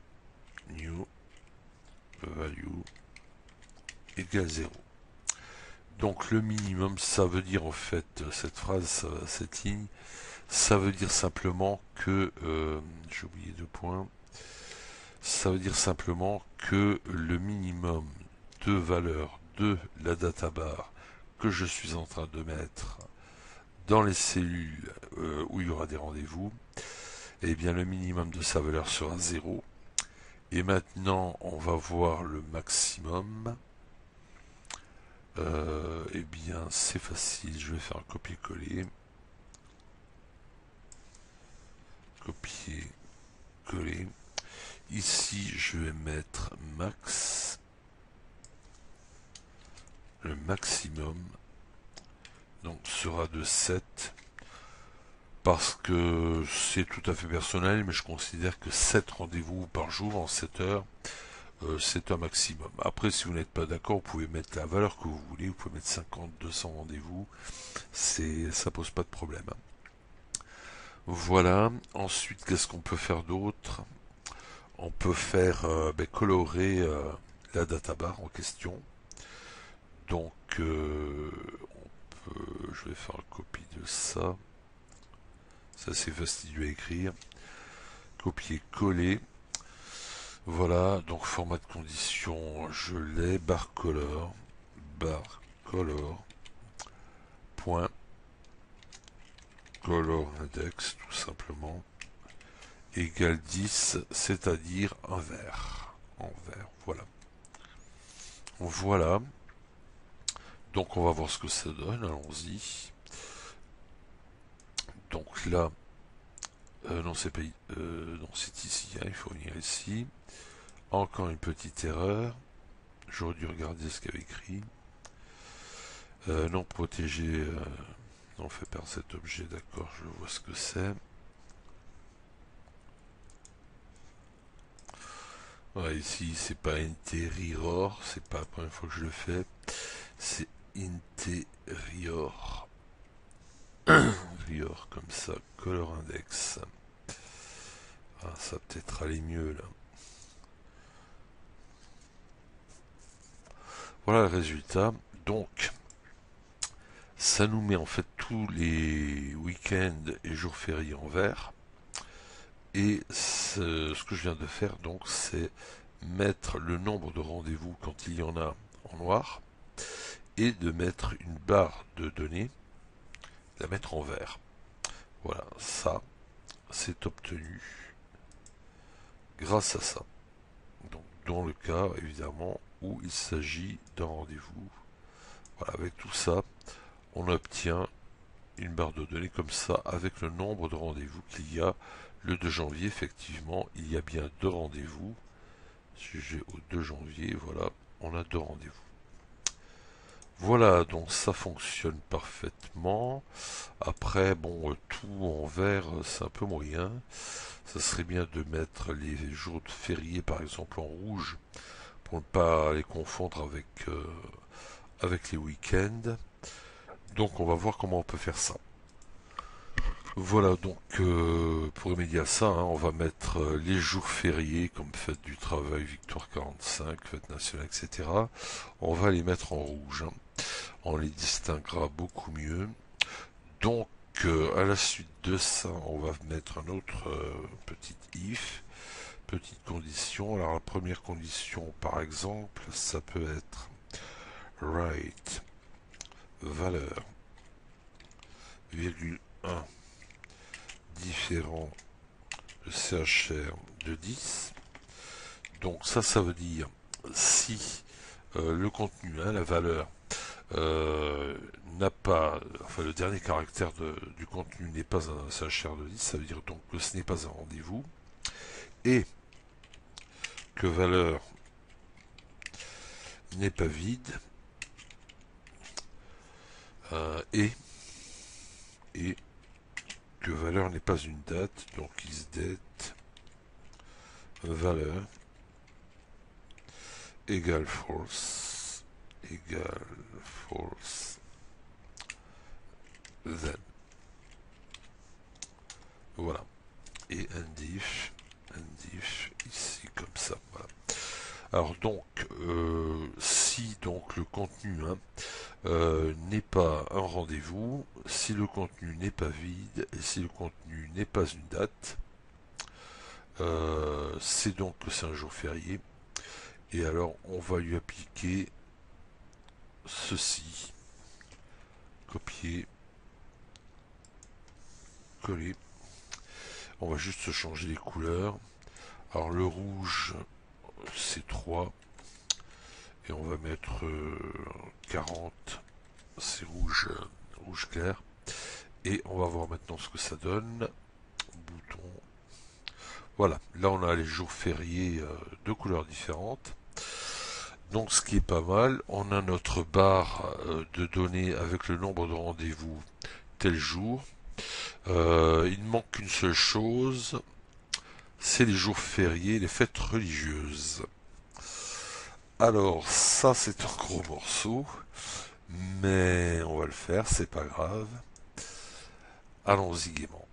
égale 0. Donc le minimum, ça veut dire en fait, cette phrase, cette ligne, ça veut dire simplement que, j'ai oublié deux points, ça veut dire simplement que le minimum de valeur de la databar que je suis en train de mettre dans les cellules où il y aura des rendez-vous, eh bien le minimum de sa valeur sera 0. Et maintenant, on va voir le maximum. Eh bien, c'est facile. Je vais faire un copier-coller. Copier-coller. Ici, je vais mettre max. Le maximum donc sera de 7. Parce que c'est tout à fait personnel, mais je considère que 7 rendez-vous par jour en 7 heures, c'est un maximum. Après, si vous n'êtes pas d'accord, vous pouvez mettre la valeur que vous voulez, vous pouvez mettre 50, 200 rendez-vous, ça pose pas de problème. Voilà, ensuite, qu'est-ce qu'on peut faire d'autre? On peut faire colorer la databar en question. Donc, je vais faire une copie de ça. Ça c'est fastidieux à écrire. Copier-coller. Voilà, donc format de condition, je l'ai, barcolor, point, color index, tout simplement, égale 10, c'est-à-dire un vert. En vert, voilà. Voilà. Donc on va voir ce que ça donne, allons-y. Donc là, non c'est pas, non c'est ici, hein, il faut venir ici. Encore une petite erreur. J'aurais dû regarder ce qu'il y avait écrit. Non protégé, on fait perdre cet objet, d'accord, je vois ce que c'est. Ouais, ici c'est pas interior, c'est pas la première fois que je le fais. C'est interior. Interior comme ça, color index. Ah, ça peut-être aller mieux là. Voilà le résultat. Donc, ça nous met en fait tous les week-ends et jours fériés en vert. Et ce que je viens de faire, donc, c'est mettre le nombre de rendez-vous quand il y en a en noir et de mettre une barre de données, la mettre en vert. Voilà, ça, c'est obtenu grâce à ça. Donc, dans le cas, évidemment, où il s'agit d'un rendez-vous. Voilà, avec tout ça, on obtient une barre de données comme ça avec le nombre de rendez-vous qu'il y a. Le 2 janvier, effectivement, il y a bien deux rendez-vous. Sujet au 2 janvier, voilà, on a deux rendez-vous. Voilà, donc ça fonctionne parfaitement. Après, bon, tout en vert, c'est un peu moyen. Ça serait bien de mettre les jours de fériés, par exemple, en rouge, pour ne pas les confondre avec les week-ends. Donc on va voir comment on peut faire ça. Voilà, donc pour remédier à ça, hein, on va mettre les jours fériés comme fête du travail, victoire 45, fête nationale, etc. On va les mettre en rouge, hein. On les distinguera beaucoup mieux. Donc à la suite de ça, on va mettre un autre petit if, petite condition. Alors la première condition, par exemple, ça peut être write valeur virgule 1 différent de CHR de 10. Donc ça veut dire si le contenu, hein, la valeur, n'a pas, enfin le dernier caractère du contenu n'est pas un CHR de 10, ça veut dire donc que ce n'est pas un rendez-vous, et que valeur n'est pas vide, et que valeur n'est pas une date, donc isDate valeur égale false then. Voilà. Et indif ici comme ça. Voilà. Alors donc, si donc le contenu n'est pas un rendez-vous, si le contenu n'est pas vide et si le contenu n'est pas une date, c'est donc que c'est un jour férié. Et alors on va lui appliquer ceci, copier, coller. On va juste changer les couleurs. Alors le rouge c'est 3 et on va mettre 40, c'est rouge, rouge clair. Et on va voir maintenant ce que ça donne. Bouton. Voilà, là on a les jours fériés de couleurs différentes. Donc ce qui est pas mal, on a notre barre de données avec le nombre de rendez-vous tel jour. Il ne manque qu'une seule chose, c'est les jours fériés, les fêtes religieuses. Alors ça c'est un gros morceau, mais on va le faire, c'est pas grave. Allons-y gaiement.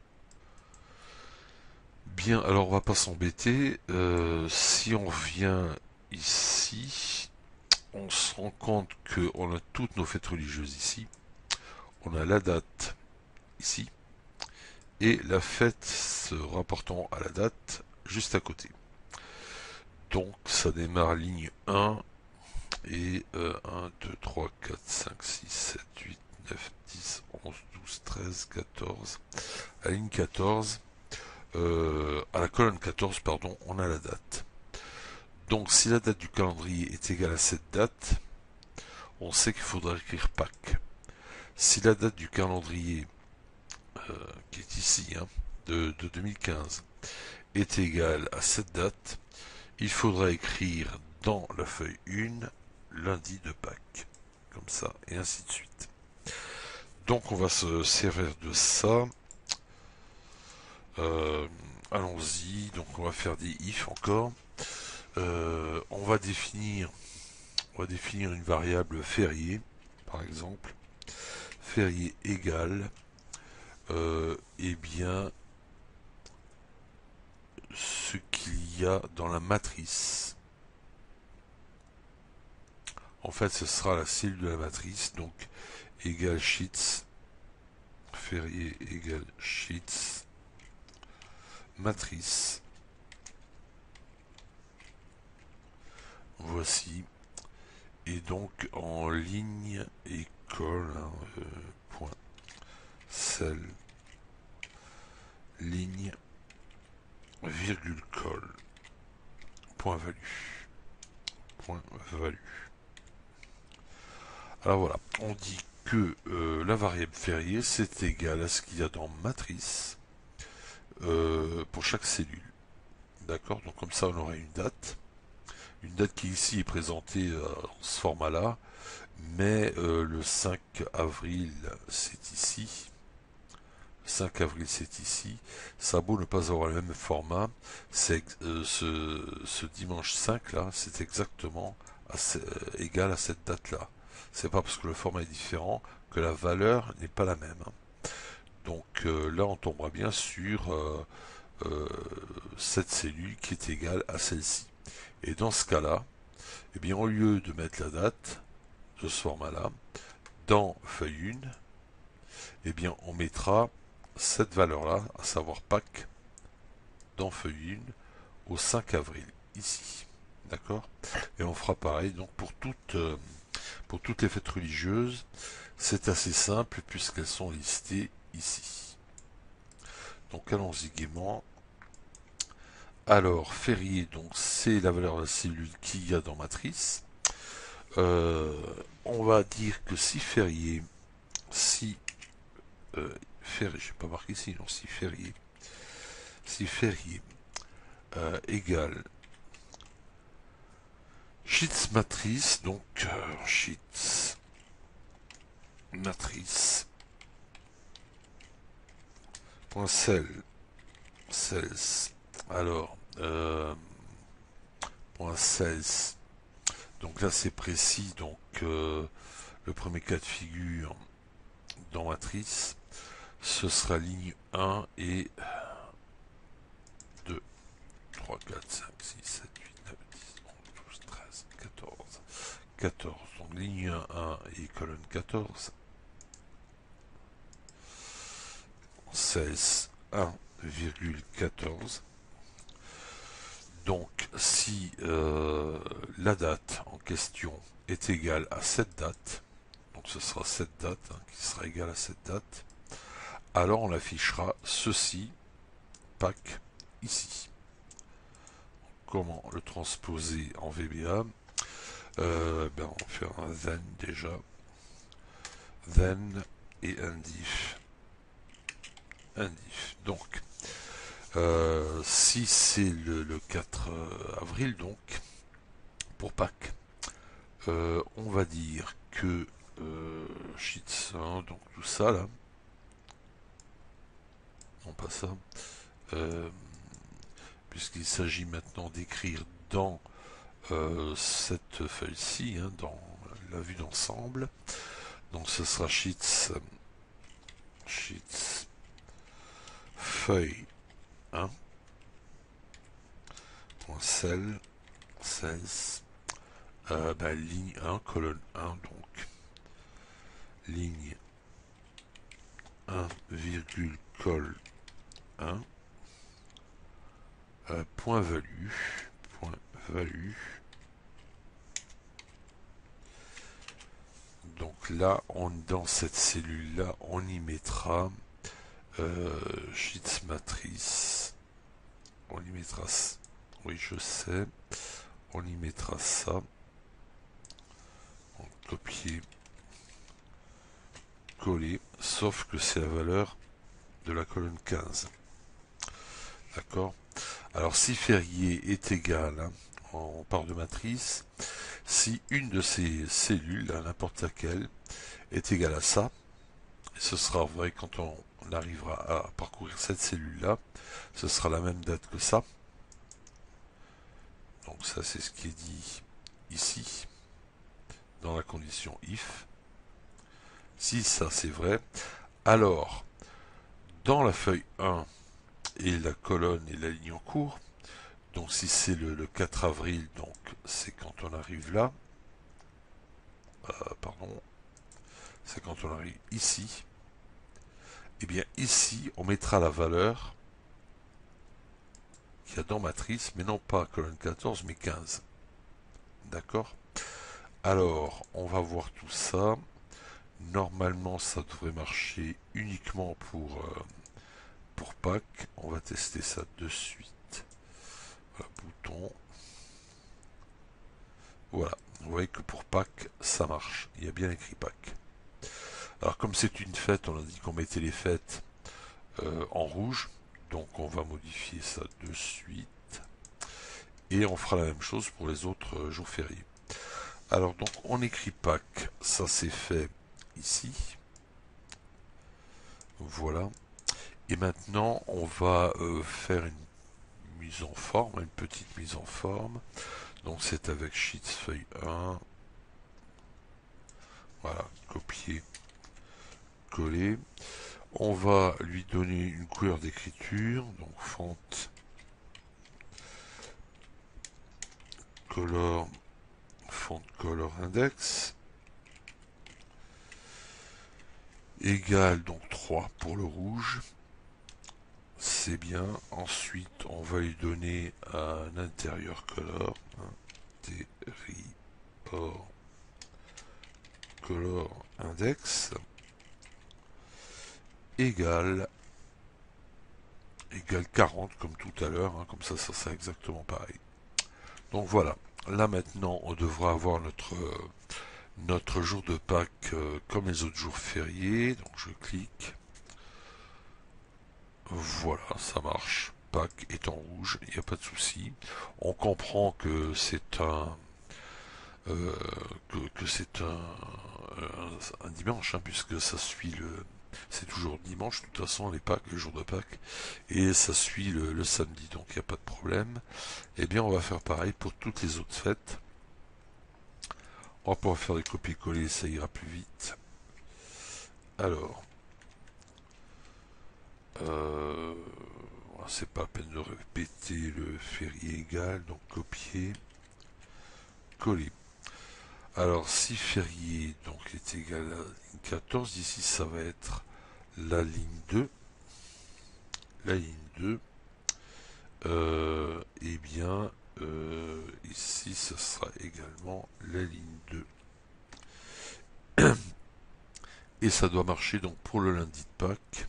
Bien, alors on va pas s'embêter. Si on vient ici, on se rend compte qu'on a toutes nos fêtes religieuses ici. On a la date ici et la fête se rapportant à la date juste à côté. Donc ça démarre ligne 1 et 1, 2, 3, 4, 5, 6, 7, 8, 9, 10, 11, 12, 13, 14. À la ligne 14, à la colonne 14, pardon, on a la date. Donc si la date du calendrier est égale à cette date, on sait qu'il faudra écrire Pâques. Si la date du calendrier, qui est ici, de 2015, est égale à cette date, il faudra écrire dans la feuille 1 lundi de Pâques. Comme ça, et ainsi de suite. Donc on va se servir de ça. Allons-y, donc on va faire des if encore. On va définir une variable férié, par exemple. Férié égale, eh bien, ce qu'il y a dans la matrice. En fait, ce sera la cellule de la matrice, donc égale sheets, férié égale sheets, matrice. Voici. Et donc en ligne et colle, point cell, ligne, virgule colle, point value. Alors voilà, on dit que la variable férié c'est égal à ce qu'il y a dans matrice pour chaque cellule. D'accord, donc comme ça on aurait une date. Une date qui ici est présentée dans ce format-là, mais le 5 avril c'est ici. 5 avril c'est ici. Ça a beau ne pas avoir le même format, c'est ce dimanche 5 là, c'est exactement égal à cette date là. C'est pas parce que le format est différent que la valeur n'est pas la même. Donc là on tombera bien sur cette cellule qui est égale à celle-ci. Et dans ce cas-là, eh bien, au lieu de mettre la date de ce format-là, dans feuille 1, eh bien, on mettra cette valeur-là, à savoir Pâques, dans feuille 1, au 5 avril, ici. D'accord? Et on fera pareil, donc pour toutes les fêtes religieuses, c'est assez simple puisqu'elles sont listées ici. Donc allons-y gaiement. Alors, férié, donc c'est la valeur de la cellule qu'il y a dans matrice. On va dire que si férié, férié, je n'ai pas marqué ici, non, si férié égale sheets matrice, donc sheets matrice point sales. Alors point sales. Donc là c'est précis. Donc le premier cas de figure dans matrice, ce sera ligne 1 et 2, 3, 4, 5, 6, 7, 8, 9, 10, 11, 12, 13, 14. 14. Donc ligne 1 et colonne 14. 16, 1,14. Donc si la date en question est égale à cette date, donc ce sera cette date qui sera égale à cette date, alors on affichera ceci, PAC, ici. Comment le transposer en VBA? On va faire un then déjà, then et indif. Donc si c'est le 4 avril, donc pour Pâques, on va dire que sheets 1, donc tout ça là, non pas ça, puisqu'il s'agit maintenant d'écrire dans cette feuille-ci, dans la vue d'ensemble. Donc ce sera sheets feuille 1 .cell 16 ligne 1 colonne 1, donc ligne 1 virgule col 1 point value donc là dans cette cellule là on y mettra sheets matrice, on y mettra, oui je sais, on y mettra ça, copier, coller, sauf que c'est la valeur de la colonne 15. D'accord? Alors si férié est égal, on part de matrice, si une de ces cellules, n'importe laquelle, est égale à ça, et ce sera vrai quand on arrivera à parcourir cette cellule-là, ce sera la même date que ça. Donc ça c'est ce qui est dit ici, dans la condition if. Si ça c'est vrai, alors dans la feuille 1 et la colonne et la ligne en cours, donc si c'est le 4 avril, donc c'est quand on arrive là, c'est quand on arrive ici, et bien ici on mettra la valeur qu'il y a dans matrice, mais non pas colonne 14 mais 15. D'accord? Alors on va voir tout ça. Normalement ça devrait marcher uniquement pour Pâques. On va tester ça de suite. Voilà, bouton. Voilà, vous voyez que pour Pâques ça marche, il y a bien écrit Pâques. Alors comme c'est une fête, on a dit qu'on mettait les fêtes en rouge, donc on va modifier ça de suite et on fera la même chose pour les autres jours fériés. Alors donc on écrit Pâques, ça c'est fait ici, voilà, et maintenant on va faire une mise en forme, une petite mise en forme. Donc c'est avec Sheets feuille 1, voilà, copier, coller. On va lui donner une couleur d'écriture, donc font color index égale donc 3 pour le rouge. C'est bien. Ensuite, on va lui donner un intérieur color, color index égale 40 comme tout à l'heure, comme ça sera exactement pareil. Donc voilà, là maintenant on devra avoir notre jour de Pâques comme les autres jours fériés. Donc je clique, voilà, ça marche. Pâques est en rouge, il n'y a pas de souci. On comprend que c'est un un dimanche, hein, puisque ça suit c'est toujours dimanche, de toute façon, les Pâques, le jour de Pâques, et ça suit le samedi, donc il n'y a pas de problème. Eh bien, on va faire pareil pour toutes les autres fêtes. On va pouvoir faire des copier-coller, ça ira plus vite. Alors, euh, c'est pas la peine de répéter le férié égal, donc copier, coller. Alors, si férié donc est égal à ligne 14, ici ça va être la ligne 2. La ligne 2, eh bien, ici ce sera également la ligne 2. Et ça doit marcher donc pour le lundi de Pâques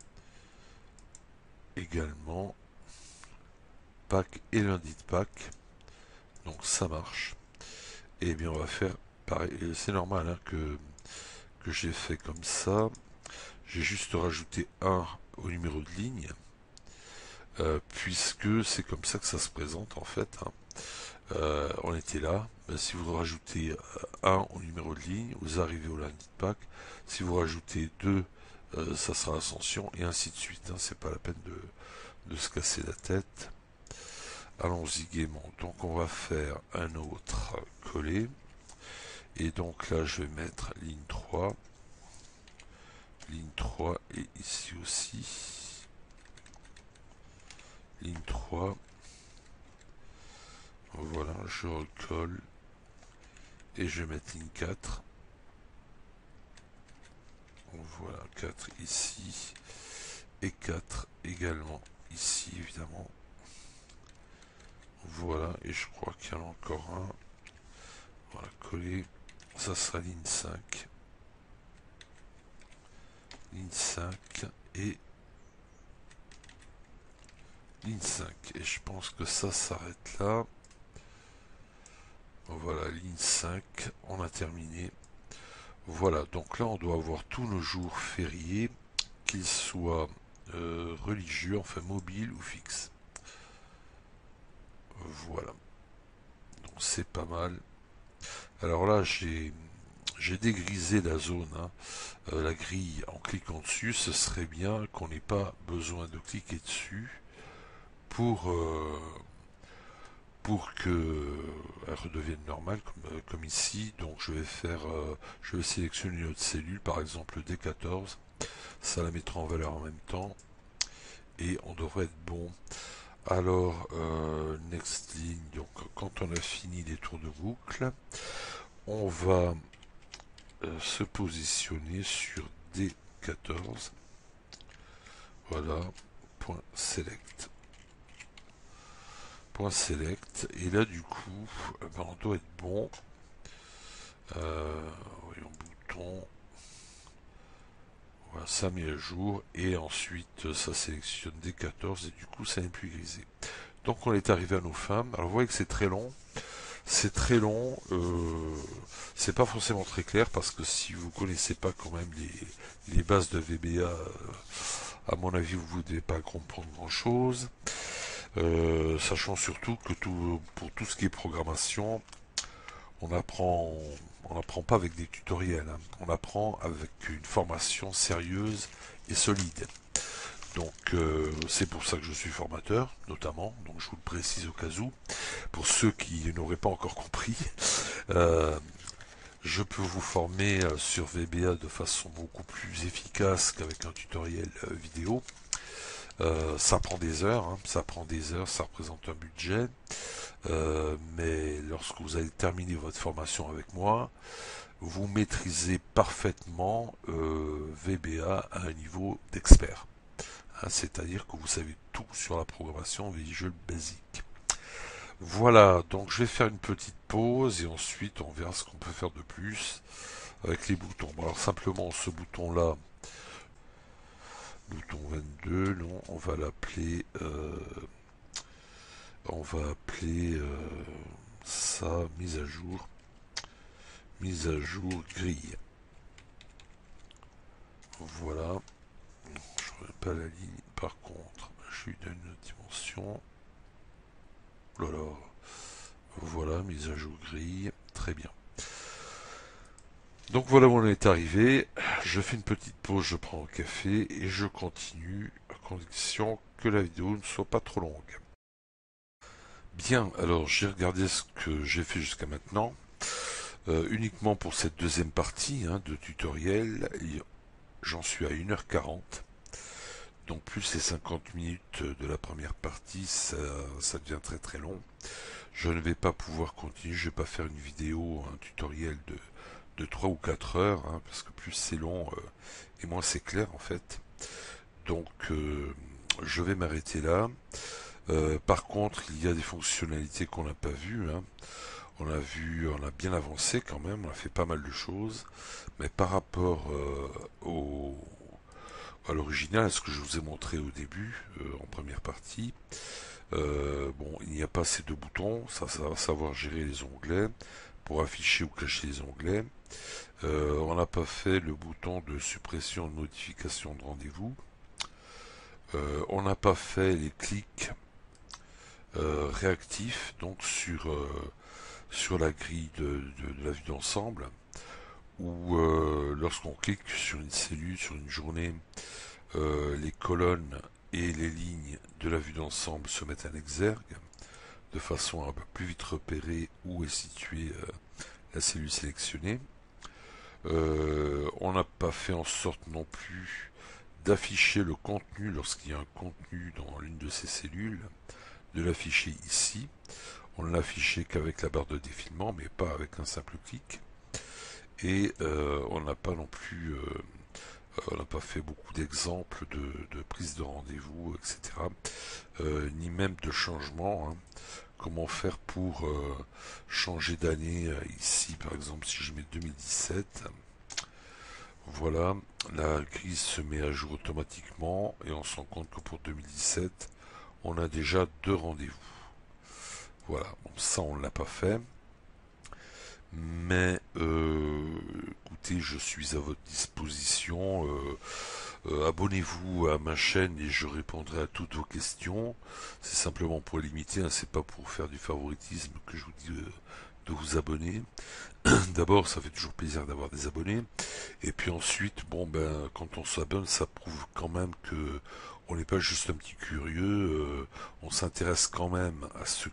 également. Pâques et lundi de Pâques. Donc ça marche. Et bien on va faire pareil. C'est normal hein, que j'ai fait comme ça. J'ai juste rajouté 1 au numéro de ligne. Puisque c'est comme ça que ça se présente en fait. Hein. On était là. Ben, si vous rajoutez 1 au numéro de ligne, vous arrivez au lundi de Pâques. Si vous rajoutez 2, ça sera Ascension, et ainsi de suite. Hein. C'est pas la peine de se casser la tête. Allons-y gaiement. Donc on va faire un autre coller. Et donc là je vais mettre ligne 3. Ligne 3 et ici aussi. Ligne 3. Voilà, je recolle. Et je vais mettre ligne 4. Voilà, 4 ici. Et 4 également ici, évidemment. Voilà, et je crois qu'il y en a encore un. Voilà, coller. Ça sera ligne 5. Ligne 5 et ligne 5. Et je pense que ça s'arrête là. Voilà, ligne 5, on a terminé. Voilà, donc là on doit avoir tous nos jours fériés, qu'ils soient religieux, enfin mobiles ou fixes. Voilà, donc c'est pas mal. Alors là j'ai dégrisé la zone, hein. La grille en cliquant dessus, ce serait bien qu'on n'ait pas besoin de cliquer dessus pour, pour que elle redevienne normale comme ici. Donc je vais sélectionner une autre cellule, par exemple D14, ça la mettra en valeur en même temps et on devrait être bon. Alors next ligne, donc quand on a fini les tours de boucle, on va se positionner sur D14. Voilà, point select. Point select, et là du coup ben, on doit être bon. Voyons bouton, voilà, ça met à jour et ensuite ça sélectionne des 14 et du coup ça n'est plus grisé. Donc on est arrivé à nos fins. Alors vous voyez que c'est très long, c'est pas forcément très clair parce que si vous connaissez pas quand même les bases de VBA, à mon avis vous ne devez pas comprendre grand chose. Sachant surtout que pour tout ce qui est programmation, on n'apprend pas avec des tutoriels, hein. On apprend avec une formation sérieuse et solide. Donc c'est pour ça que je suis formateur, notamment. Donc je vous le précise au cas où, pour ceux qui n'auraient pas encore compris. Euh, je peux vous former sur VBA de façon beaucoup plus efficace qu'avec un tutoriel vidéo. Ça prend des heures, hein, ça représente un budget. Mais lorsque vous allez terminer votre formation avec moi, vous maîtrisez parfaitement VBA à un niveau d'expert. Hein, c'est-à-dire que vous savez tout sur la programmation Visual Basic. Voilà, donc je vais faire une petite pause et ensuite on verra ce qu'on peut faire de plus avec les boutons. Bon, alors simplement ce bouton-là, bouton 22, non, on va appeler ça mise à jour grille. Voilà, je ne pas la ligne, par contre je lui donne une dimension. Alors voilà, mise à jour grille, très bien. Donc voilà où on est arrivé. Je fais une petite pause, je prends un café et je continue à condition que la vidéo ne soit pas trop longue. Bien, alors j'ai regardé ce que j'ai fait jusqu'à maintenant, uniquement pour cette deuxième partie de tutoriel. J'en suis à 1h40, donc plus les 50 minutes de la première partie, ça devient très très long. Je ne vais pas pouvoir continuer, je vais pas faire une vidéo, un tutoriel de 3 ou 4 heures, parce que plus c'est long et moins c'est clair en fait. Donc je vais m'arrêter là. Par contre, il y a des fonctionnalités qu'on n'a pas vues. On a bien avancé quand même, on a fait pas mal de choses, mais par rapport à l'original, à ce que je vous ai montré au début, en première partie, bon, il n'y a pas ces deux boutons, ça va savoir gérer les onglets, pour afficher ou cacher les onglets. On n'a pas fait le bouton de suppression de notification de rendez-vous. On n'a pas fait les clics réactifs, donc sur la grille de la vue d'ensemble, où lorsqu'on clique sur une cellule, sur une journée, les colonnes et les lignes de la vue d'ensemble se mettent en exergue, de façon à un peu plus vite repérer où est située la cellule sélectionnée. On n'a pas fait en sorte non plus d'afficher le contenu lorsqu'il y a un contenu dans l'une de ces cellules, de l'afficher ici. On ne l'a affiché qu'avec la barre de défilement, mais pas avec un simple clic. Et on n'a pas non plus, on n'a pas fait beaucoup d'exemples de prise de rendez-vous, etc. Ni même de changement. Comment faire pour changer d'année ici, par exemple, si je mets 2017. Voilà, la grille se met à jour automatiquement et on se rend compte que pour 2017, on a déjà 2 rendez-vous. Voilà, bon, ça on ne l'a pas fait. Mais écoutez, je suis à votre disposition. Abonnez-vous à ma chaîne et je répondrai à toutes vos questions. C'est simplement pour limiter, c'est pas pour faire du favoritisme que je vous dis de vous abonner. D'abord, ça fait toujours plaisir d'avoir des abonnés. Et puis ensuite, bon ben, quand on s'abonne, ça prouve quand même que on n'est pas juste un petit curieux. On s'intéresse quand même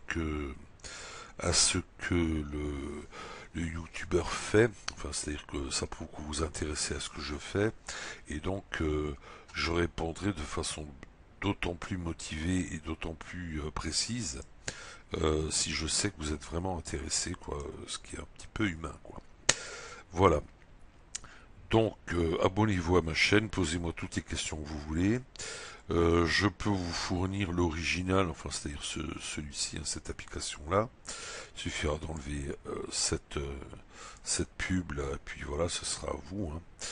à ce que le youtubeur fait, enfin c'est-à-dire que ça prouve que vous vous intéressez à ce que je fais, et donc je répondrai de façon d'autant plus motivée et d'autant plus précise si je sais que vous êtes vraiment intéressé, quoi, ce qui est un petit peu humain, quoi. Voilà. Donc abonnez-vous à ma chaîne, posez-moi toutes les questions que vous voulez. Je peux vous fournir l'original, enfin c'est-à-dire celui-ci, cette application-là. Il suffira d'enlever cette pub là, et puis voilà, ce sera à vous.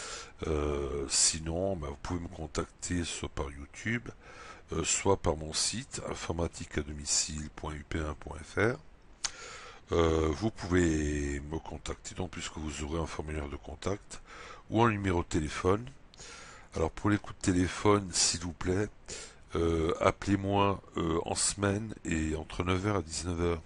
Sinon, bah, vous pouvez me contacter soit par YouTube, soit par mon site informatiqueadomicile.up1.fr. Vous pouvez me contacter donc puisque vous aurez un formulaire de contact ou un numéro de téléphone. Alors pour les coups de téléphone, s'il vous plaît, appelez-moi en semaine et entre 9h à 19h.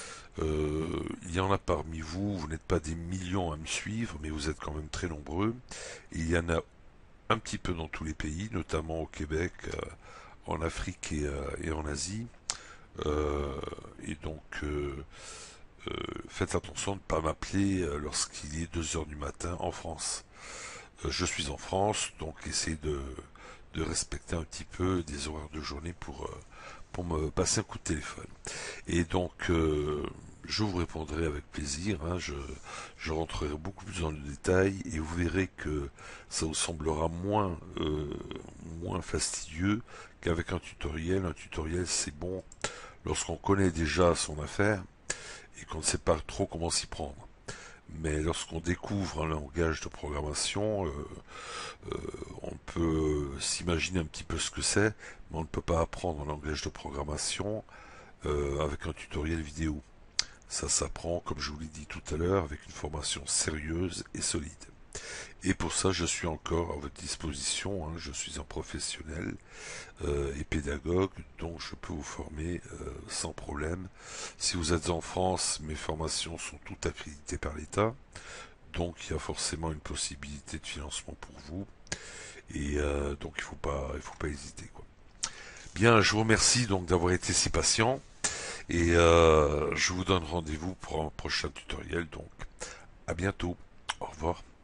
Il y en a parmi vous, vous n'êtes pas des millions à me suivre, mais vous êtes quand même très nombreux. Il y en a un petit peu dans tous les pays, notamment au Québec, en Afrique et en Asie. Et donc, faites attention de ne pas m'appeler lorsqu'il est 2 heures du matin en France. Je suis en France, donc essayez de respecter un petit peu des horaires de journée pour me passer un coup de téléphone. Et donc, je vous répondrai avec plaisir. Je rentrerai beaucoup plus dans le détail et vous verrez que ça vous semblera moins fastidieux qu'avec un tutoriel. Un tutoriel, c'est bon lorsqu'on connaît déjà son affaire et qu'on ne sait pas trop comment s'y prendre. Mais lorsqu'on découvre un langage de programmation, on peut s'imaginer un petit peu ce que c'est, mais on ne peut pas apprendre un langage de programmation avec un tutoriel vidéo. Ça s'apprend, comme je vous l'ai dit tout à l'heure, avec une formation sérieuse et solide. Et pour ça, je suis encore à votre disposition. Je suis un professionnel et pédagogue, donc je peux vous former sans problème. Si vous êtes en France, mes formations sont toutes accréditées par l'État. Donc il y a forcément une possibilité de financement pour vous. Et donc il faut pas hésiter, quoi. Bien, je vous remercie donc d'avoir été si patient. Et je vous donne rendez-vous pour un prochain tutoriel. Donc à bientôt. Au revoir.